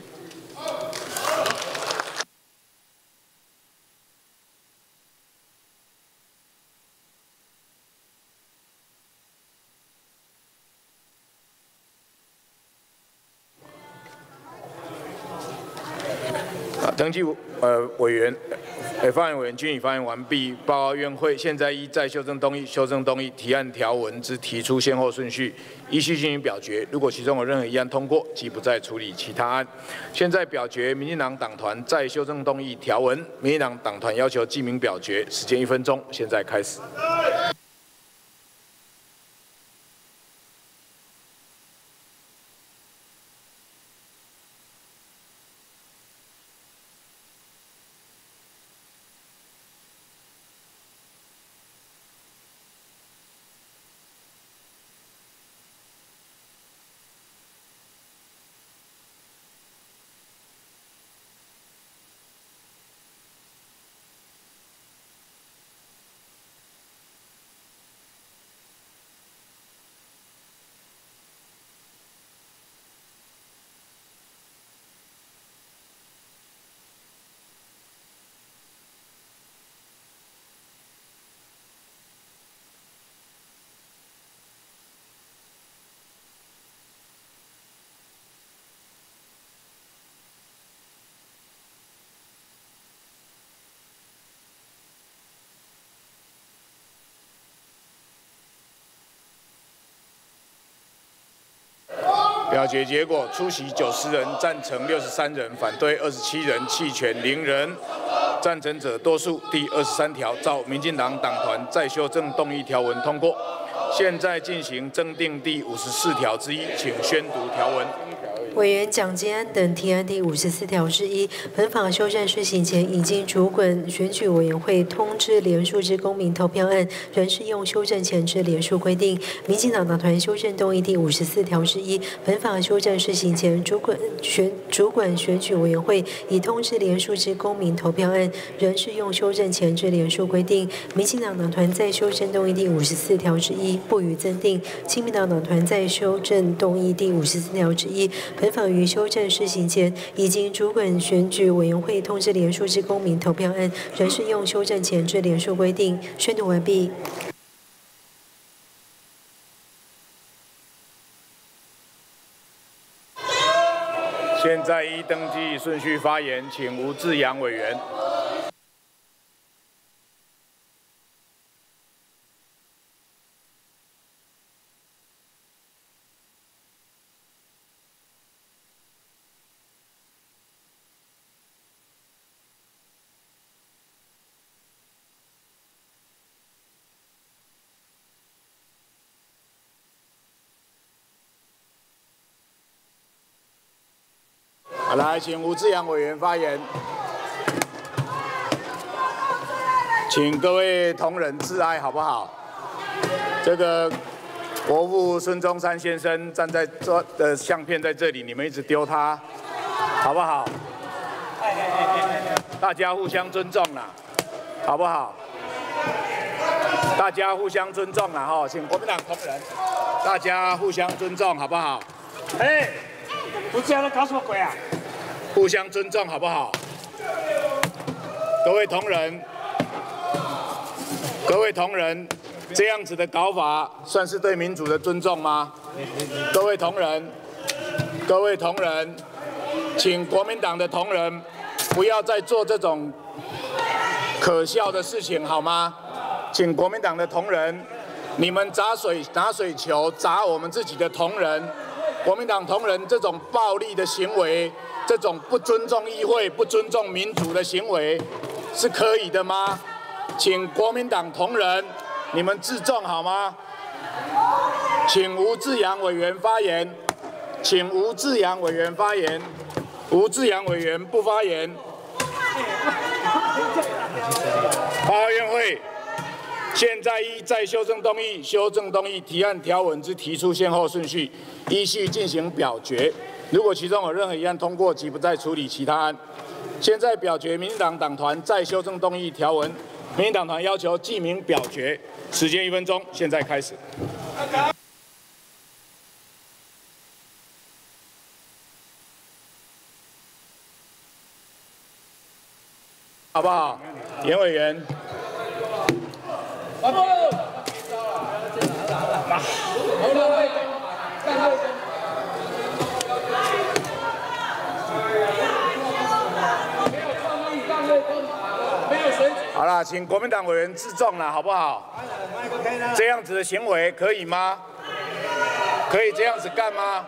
登记呃委员，呃发言委员均已发言完毕，报告院会。现在依再修正动议、修正动议提案条文之提出先后顺序，依序进行表决。如果其中有任何一案通过，即不再处理其他案。现在表决民进党党团再修正动议条文，民进党党团要求记名表决，时间一分钟，现在开始。表决结果：出席九十人，赞成六十三人，反对二十七人，弃权零人。赞成者多数。第二十三条照民进党党团再修正动议条文通过。现在进行增订第五十四条之一，请宣读条文。 委员蒋捷安等提案第五十四条之一，本法修正施行前，已经主管选举委员会通知联署之公民投票案，仍适用修正前之联署规定。民进党党团修正动议第五十四条之一，本法修正施行前，主管选主管选举委员会已通知联署之公民投票案，仍适用修正前之联署规定。民进党党团在修正动议第五十四条之一，不予增订。亲民党党团在修正动议第五十四条之一。本法于修正施行前，已经主管选举委员会通知联署之公民投票案，仍适用修正前之联署规定。宣读完毕。 现在依登记顺序发言，请吴志阳委员。好，来，请吴志阳委员发言。请各位同仁致哀，好不好？这个国父孙中山先生站在这的相片在这里，你们一直丢他，好不好？大家互相尊重啦，好不好？大家互相尊重啦，哈，请国民党同仁，大家互相尊重，好不好？ 哎，不这样在搞什么鬼啊？ 互相尊重，好不好？各位同仁，各位同仁，这样子的搞法算是对民主的尊重吗？各位同仁，各位同仁，请国民党的同仁不要再做这种可笑的事情好吗？请国民党的同仁，你们砸水拿水球砸我们自己的同仁，国民党同仁这种暴力的行为，这种不尊重议会、不尊重民主的行为，是可以的吗？请国民党同仁，你们自重好吗？请吴志阳委员发言，请吴志阳委员发言，吴志阳委员不发言。发院会现在依再修正动议、修正动议提案条文之提出先后顺序，依序进行表决。如果其中有任何一案通过，即不再处理其他案。现在表决民进党党团再修正动议条文，民进党团要求记名表决，时间一分钟，现在开始。好不好？严委员。好了，请国民党委员自重了，好不好？这样子的行为可以吗？可以这样子干吗？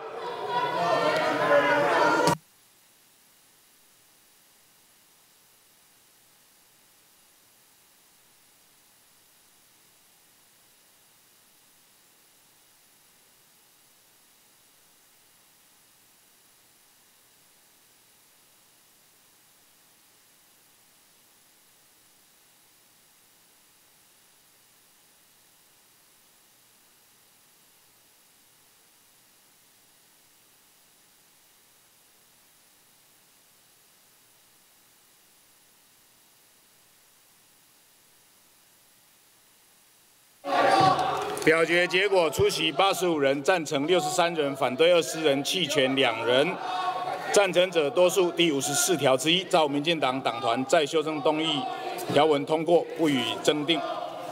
表决结果：出席八十五人，赞成六十三人，反对二十人，弃权两人。赞成者多数，第五十四条之一，照民进党党团再修正动议条文通过，不予增订。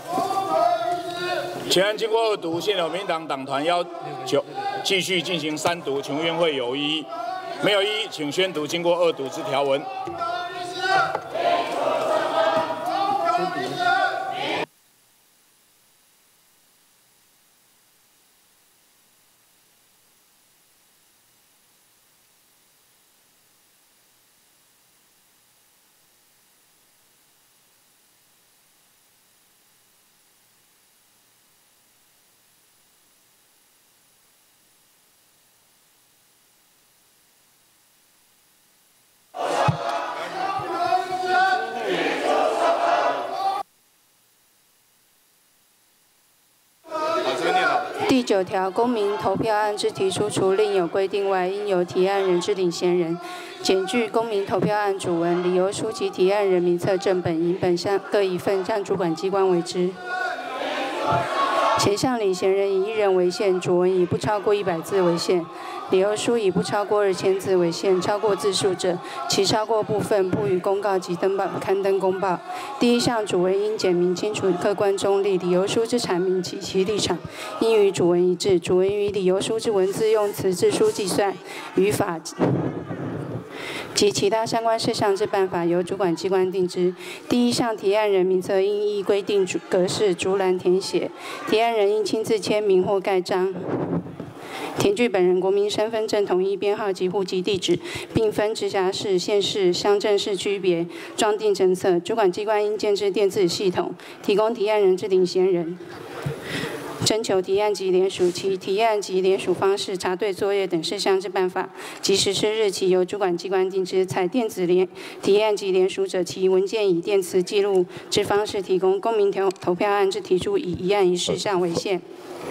全案经过二读，现有民进党党团要求继续进行三读，请院会有异议？没有异议，请宣读经过二读之条文。 第九条，公民投票案之提出，除另有规定外，应由提案人之领衔人检具公民投票案主文、理由书及提案人名册正本、影本向各一份，向主管机关为之。前项领衔人以一人为限，主文以不超过一百字为限，理由书以不超过二千字为限，超过字数者，其超过部分不予公告及登报刊登公报。第一项主文应简明清楚、客观中立，理由书之阐明及其立场应与主文一致。主文与理由书之文字用词、字数计算、语法及其他相关事项之办法，由主管机关定之。第一项提案人名册应依规定格式逐栏填写，提案人应亲自签名或盖章。填具本人国民身份证统一编号及户籍地址，并分直辖市、县市、乡镇市区别装订成册。主管机关应建置电子系统，提供提案人之领衔人征求提案及联署，其提案及联署方式、查对作业等事项之办法及实施日期由主管机关定之。采电子联提案及联署者，其文件以电磁记录之方式提供。公民投投票案之提出，以一案一事项为限。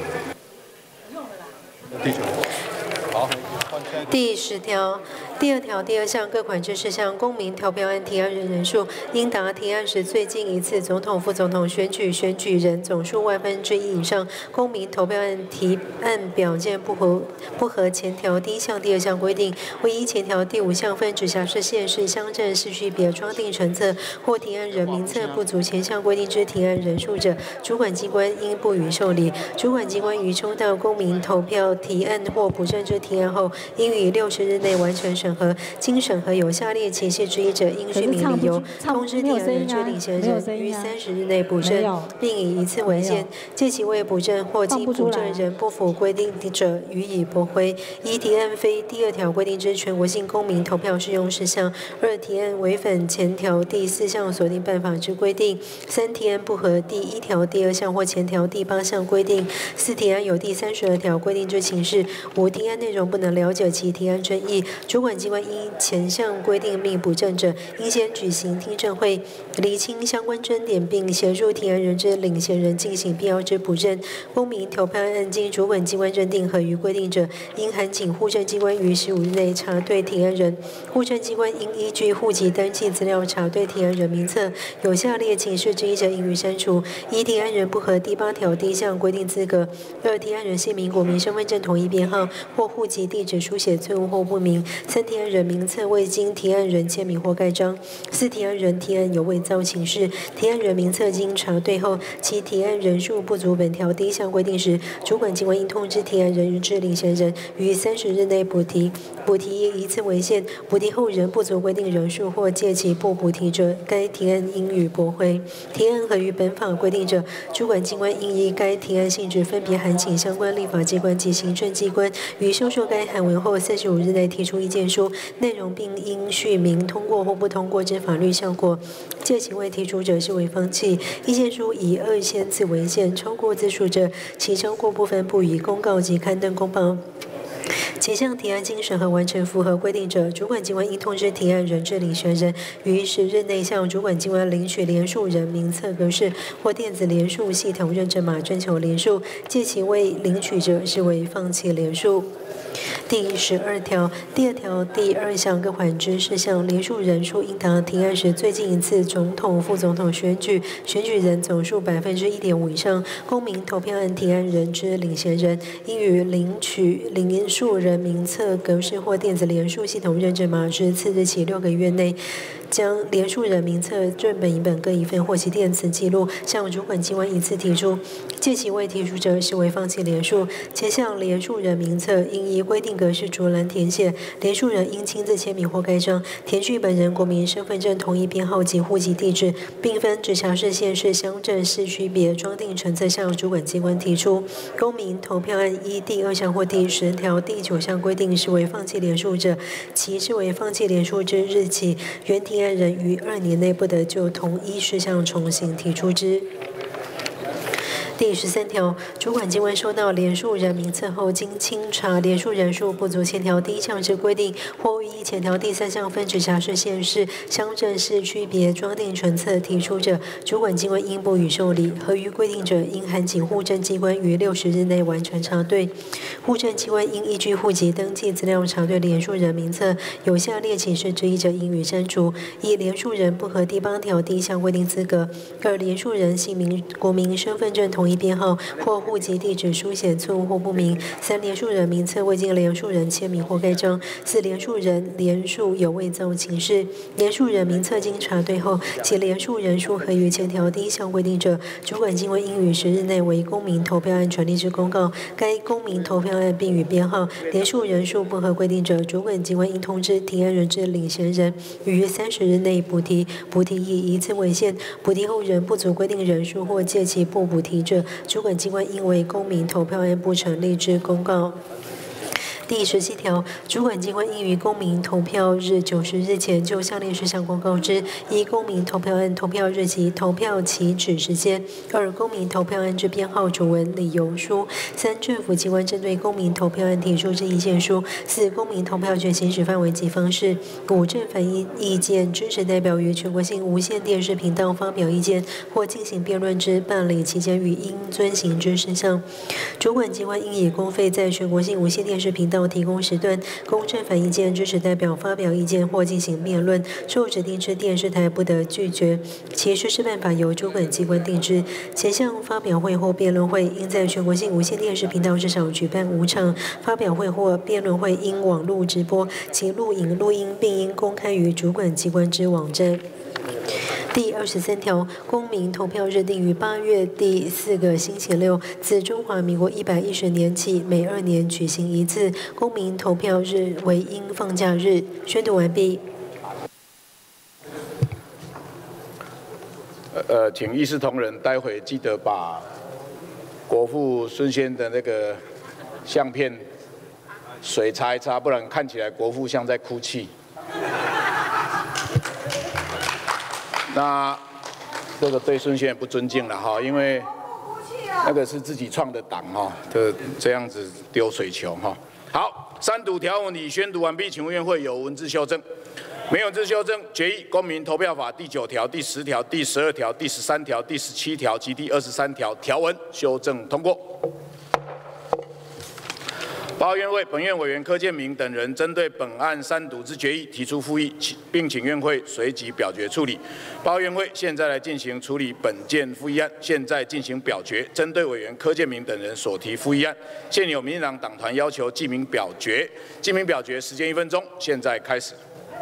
好，第十条。第二条第二项各款之事项，公民投票案提案人人数应达提案时最近一次总统、副总统选举选举人总数万分之一以上。公民投票案提案表件不合不合前条第一项、第二项规定，为依前条第五项分直辖市、县市、乡镇市区别装订成册，或提案人名册不足前项规定之提案人数者，主管机关应不予受理。主管机关于收到公民投票提案或补正之提案后， 应于六十日内完成审核。经审核有下列歧视之一者，应续名理由通知提案人之领衔人于三十日内补正，并以一次为限。借其未补正或经补正人不符规定者，予以驳回。一、提案非第二条规定之全国性公民投票适用事项；二、提案违反前条第四项锁定办法之规定；三、提案不合第一条第二项或前条第八项规定；四、提案有第三十二条规定之情事；五、提案内容不能了解其提案争议，主管机关因前项规定命补正者，应先举行听证会，厘清相关争点，并协助提案人之领衔人进行必要之补正。公民投票案经主管机关认定合于规定者，应函请户政机关于十五日内查对提案人。户政机关应依据户籍登记资料查对提案人名册，有下列情事之一者，应予删除：一、提案人不合第八条第一项规定资格；二、提案人姓名、国民身份证统一编号或户籍地址书写错误或不明；三、提案人名册未经提案人签名或盖章；四、提案人提案有伪造情事，提案人名册经查对后，其提案人数不足本条第一项规定时，主管机关应通知提案人之领衔人于三十日内补提，补提一次为限。补提后仍不足规定人数或借其不补提者，该提案应予驳回。提案合于本法规定者，主管机关应依该提案性质分别函请相关立法机关及行政机关，于收受该函文后四十五日内提出意见书，内容并应续明通过或不通过之法律效果。借其未提出者，视为放弃。意见书以二千字为限，超过字数者，其超过部分不予公告及刊登公报。其项提案经审核完成符合规定者，主管机关应通知提案人之领衔人，于十日内向主管机关领取连署人名册格式或电子连署系统认证码征求连署，借其未领取者，视为放弃连署。第十二条第二条第二项各款之事项，连署人数应达提案时最近一次总统、副总统选举选举人总数百分之一点五以上。公民投票案提案人之领衔人，应于领取连署人名册格式或电子连署系统认证码之次日起六个月内，将连署人名册正本、影本各一份或其电子记录向主管机关一次提出，借其未提出者，视为放弃连署。且向连署人名册应依规定格式逐栏填写，连署人应亲自签名或盖章，填具本人国民身份证统一编号及户籍地址，并分直辖市、县市、乡镇市区别装订成册向主管机关提出。公民投票案依第二项或第十条第九项规定视为放弃连署者，其视为放弃连署之日起，原提案人于二年内不得就同一事项重新提出之。第十三条，主管机关收到连署人名册后，经清查连署人数不足前条第一项之规定，或依前条第三项分直辖市、县市、乡镇市区别装订成册提出者，主管机关应不予受理。合于规定者，应函请户政机关于六十日内完成查对。户政机关应依据户籍登记资料查对连署人名册，有下列歧视之一者，应予删除：一、连署人不合第八条第一项规定资格；二、连署人姓名、国民身份证统一编号或户籍地址书写错误或不明；三、连署人名册未经连署人签名或盖章；四、连署人连署有伪造情事。连署人名册经查对后，其连署人数合于前条第一项规定者，主管机关应于十日内为公民投票案传递之公告。该公民投票案并予编号。连署人数不合规定者，主管机关应通知提案人之领衔人，于三十日内补提，补提以一次为限。补提后仍不足规定人数或借其不补提者，主管机关应为公民投票案不成立之公告。第十七条，主管机关应于公民投票日九十日前就下列事项公告之：一、公民投票案投票日期、投票起止时间；二、公民投票案之编号、主文、理由书；三、政府机关针对公民投票案提出之意见书；四、公民投票权行使范围及方式；五、正反意见支持代表于全国性无线电视频道发表意见或进行辩论之办理期间与应遵行之事项。主管机关应以公费在全国性无线电视频道提供时段，供正反意见支持代表发表意见或进行辩论，受指定之电视台不得拒绝。其实施办法由主管机关定之。前项发表会或辩论会应在全国性无线电视频道至少举办五场，发表会或辩论会应网络直播，其录影、录音并应公开于主管机关之网站。 第二十三条，公民投票日定于八月第四个星期六，自中华民国一百一十年起，每二年举行一次。公民投票日为应放假日。宣读完毕。 呃，请议事同仁，待会记得把国父孙先的那个相片水擦一擦，不然看起来国父像在哭泣。那这个对孙先也不尊敬了哈，因为那个是自己创的党哈，就这样子丢水球哈。好，三读条文已宣读完毕，请问院会有文字修正？没有文字修正，决议《公民投票法》第九条、第十条、第十二条、第十三条、第十七条及第二十三条条文修正通过。报告院会，本院委员柯建铭等人针对本案三读之决议提出复议，并请院会随即表决处理。报告院会，现在来进行处理本件复议案，现在进行表决。针对委员柯建铭等人所提复议案，现有民进党党团要求记名表决，记名表决时间一分钟，现在开始。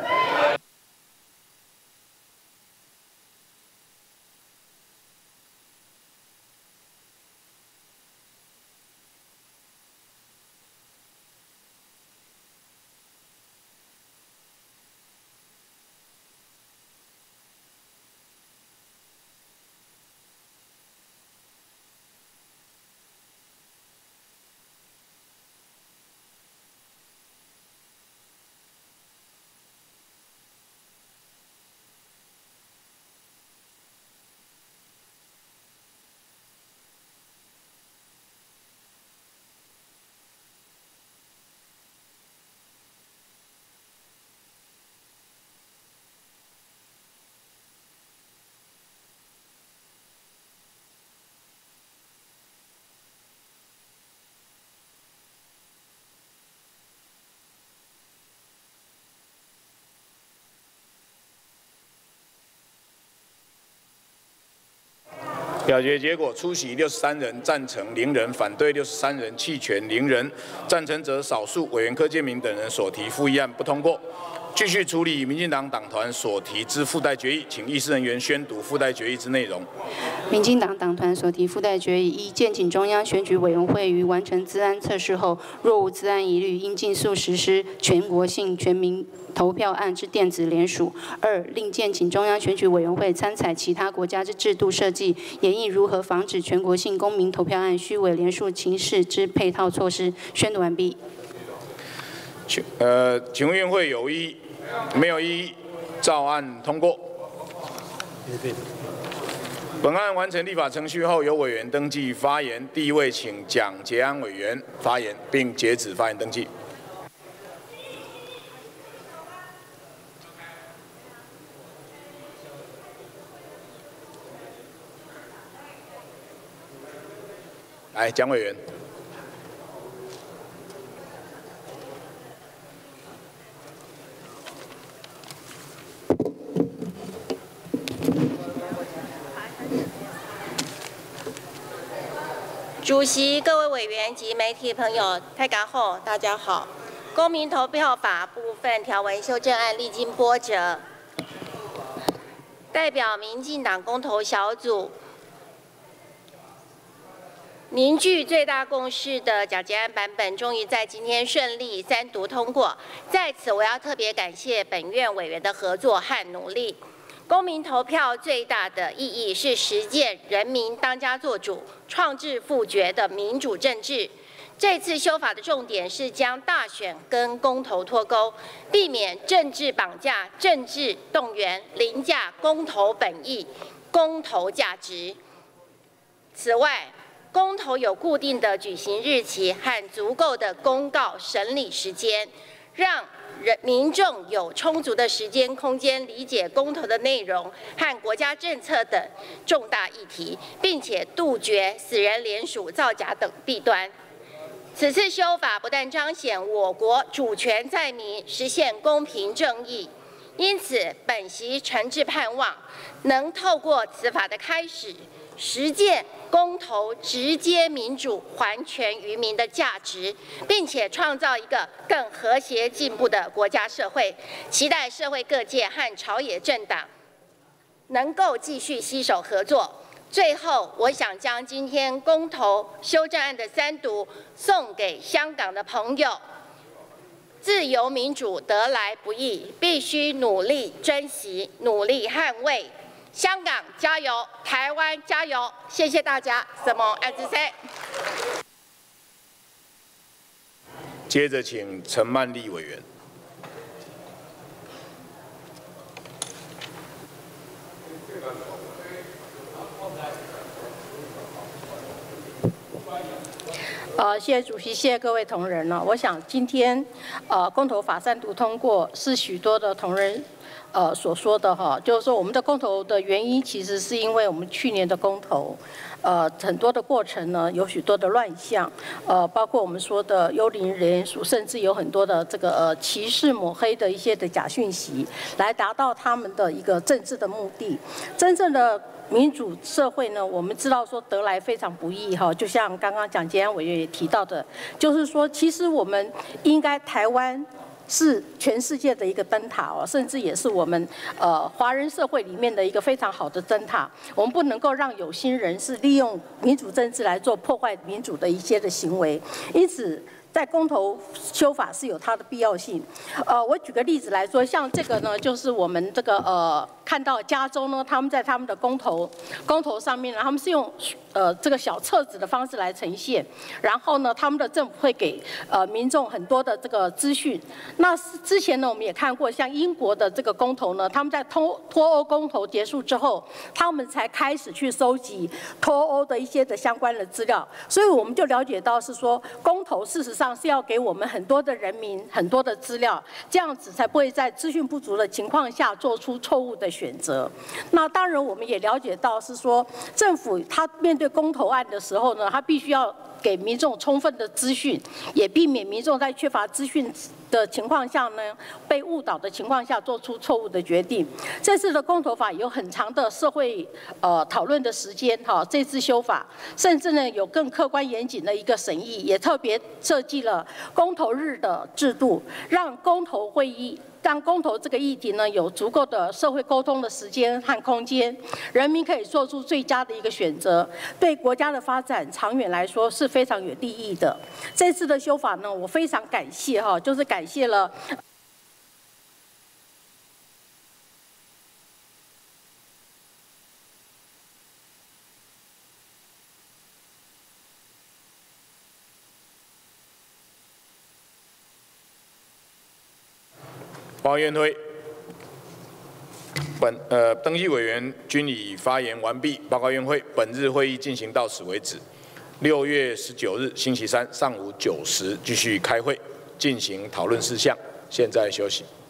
表决结果：出席六十三人，赞成零人，反对六十三人，弃权零人。赞成者少数。委员柯建铭等人所提复议案不通过。继续处理民进党党团所提之附带决议，请议事人员宣读附带决议之内容。 民进党党团所提附带决议一，建请中央选举委员会于完成资安测试后，若无资安疑虑，应尽速实施全国性全民投票案之电子联署。二，另建请中央选举委员会参采其他国家之制度设计，研议如何防止全国性公民投票案虚伪联署情势之配套措施。宣读完毕。 请呃，请问院会有异？没有异议，照案通过。本案完成立法程序后，由委员登记发言。第一位，请蒋捷安委员发言，并截止发言登记。来，蒋委员。 主席、各位委员及媒体朋友，太感后，大家好。公民投票法部分条文修正案历经波折，代表民进党公投小组凝聚最大共识的蒋捷安版本，终于在今天顺利三读通过。在此，我要特别感谢本院委员的合作和努力。公民投票最大的意义是实践人民当家作主、创制复决的民主政治。这次修法的重点是将大选跟公投脱钩，避免政治绑架、政治动员、凌驾公投本意、公投价值。此外，公投有固定的举行日期和足够的公告审理时间，让人民众有充足的时间空间理解公投的内容和国家政策等重大议题，并且杜绝死人联署、造假等弊端。此次修法不但彰显我国主权在民，实现公平正义，因此本席诚挚盼望能透过此法的开始，实践公投直接民主、还权于民的价值，并且创造一个更和谐进步的国家社会。期待社会各界和朝野政党能够继续携手合作。最后，我想将今天公投修正案的三读送给香港的朋友。自由民主得来不易，必须努力珍惜，努力捍卫。香港加油，台湾加油！谢谢大家。什么 S C？ 接着请陈曼丽委员。 呃，谢谢主席，谢谢各位同仁呢。我想今天呃公投法三读通过，是许多的同仁呃所说的哈，就是说我们的公投的原因，其实是因为我们去年的公投，呃很多的过程呢有许多的乱象，呃包括我们说的幽灵联署，甚至有很多的这个呃歧视抹黑的一些的假讯息，来达到他们的一个政治的目的。真正的民主社会呢，我们知道说得来非常不易哈，就像刚刚蒋捷安委员也提到的，就是说其实我们应该台湾是全世界的一个灯塔哦，甚至也是我们呃华人社会里面的一个非常好的灯塔。我们不能够让有心人士利用民主政治来做破坏民主的一些的行为，因此。在公投修法是有它的必要性，呃，我举个例子来说，像这个呢，就是我们这个呃看到加州呢，他们在他们的公投公投上面呢，他们是用呃这个小册子的方式来呈现，然后呢，他们的政府会给呃民众很多的这个资讯。那之前呢，我们也看过，像英国的这个公投呢，他们在脱脱欧公投结束之后，他们才开始去收集脱欧的一些的相关的资料，所以我们就了解到是说，公投事实上是要给我们很多的人民很多的资料，这样子才不会在资讯不足的情况下做出错误的选择。那当然，我们也了解到是说，政府他面对公投案的时候呢，他必须要给民众充分的资讯，也避免民众在缺乏资讯的情况下呢，被误导的情况下做出错误的决定。这次的公投法有很长的社会呃讨论的时间哈，这次修法甚至呢有更客观严谨的一个审议，也特别设计了公投日的制度，让公投会议。让公投这个议题呢有足够的社会沟通的时间和空间，人民可以做出最佳的一个选择，对国家的发展长远来说是非常有利益的。这次的修法呢，我非常感谢哈，就是感谢了。 报告院会，本呃登记委员均已发言完毕。报告院会，本日会议进行到此为止。六月十九日星期三上午九时继续开会，进行讨论事项。现在休息。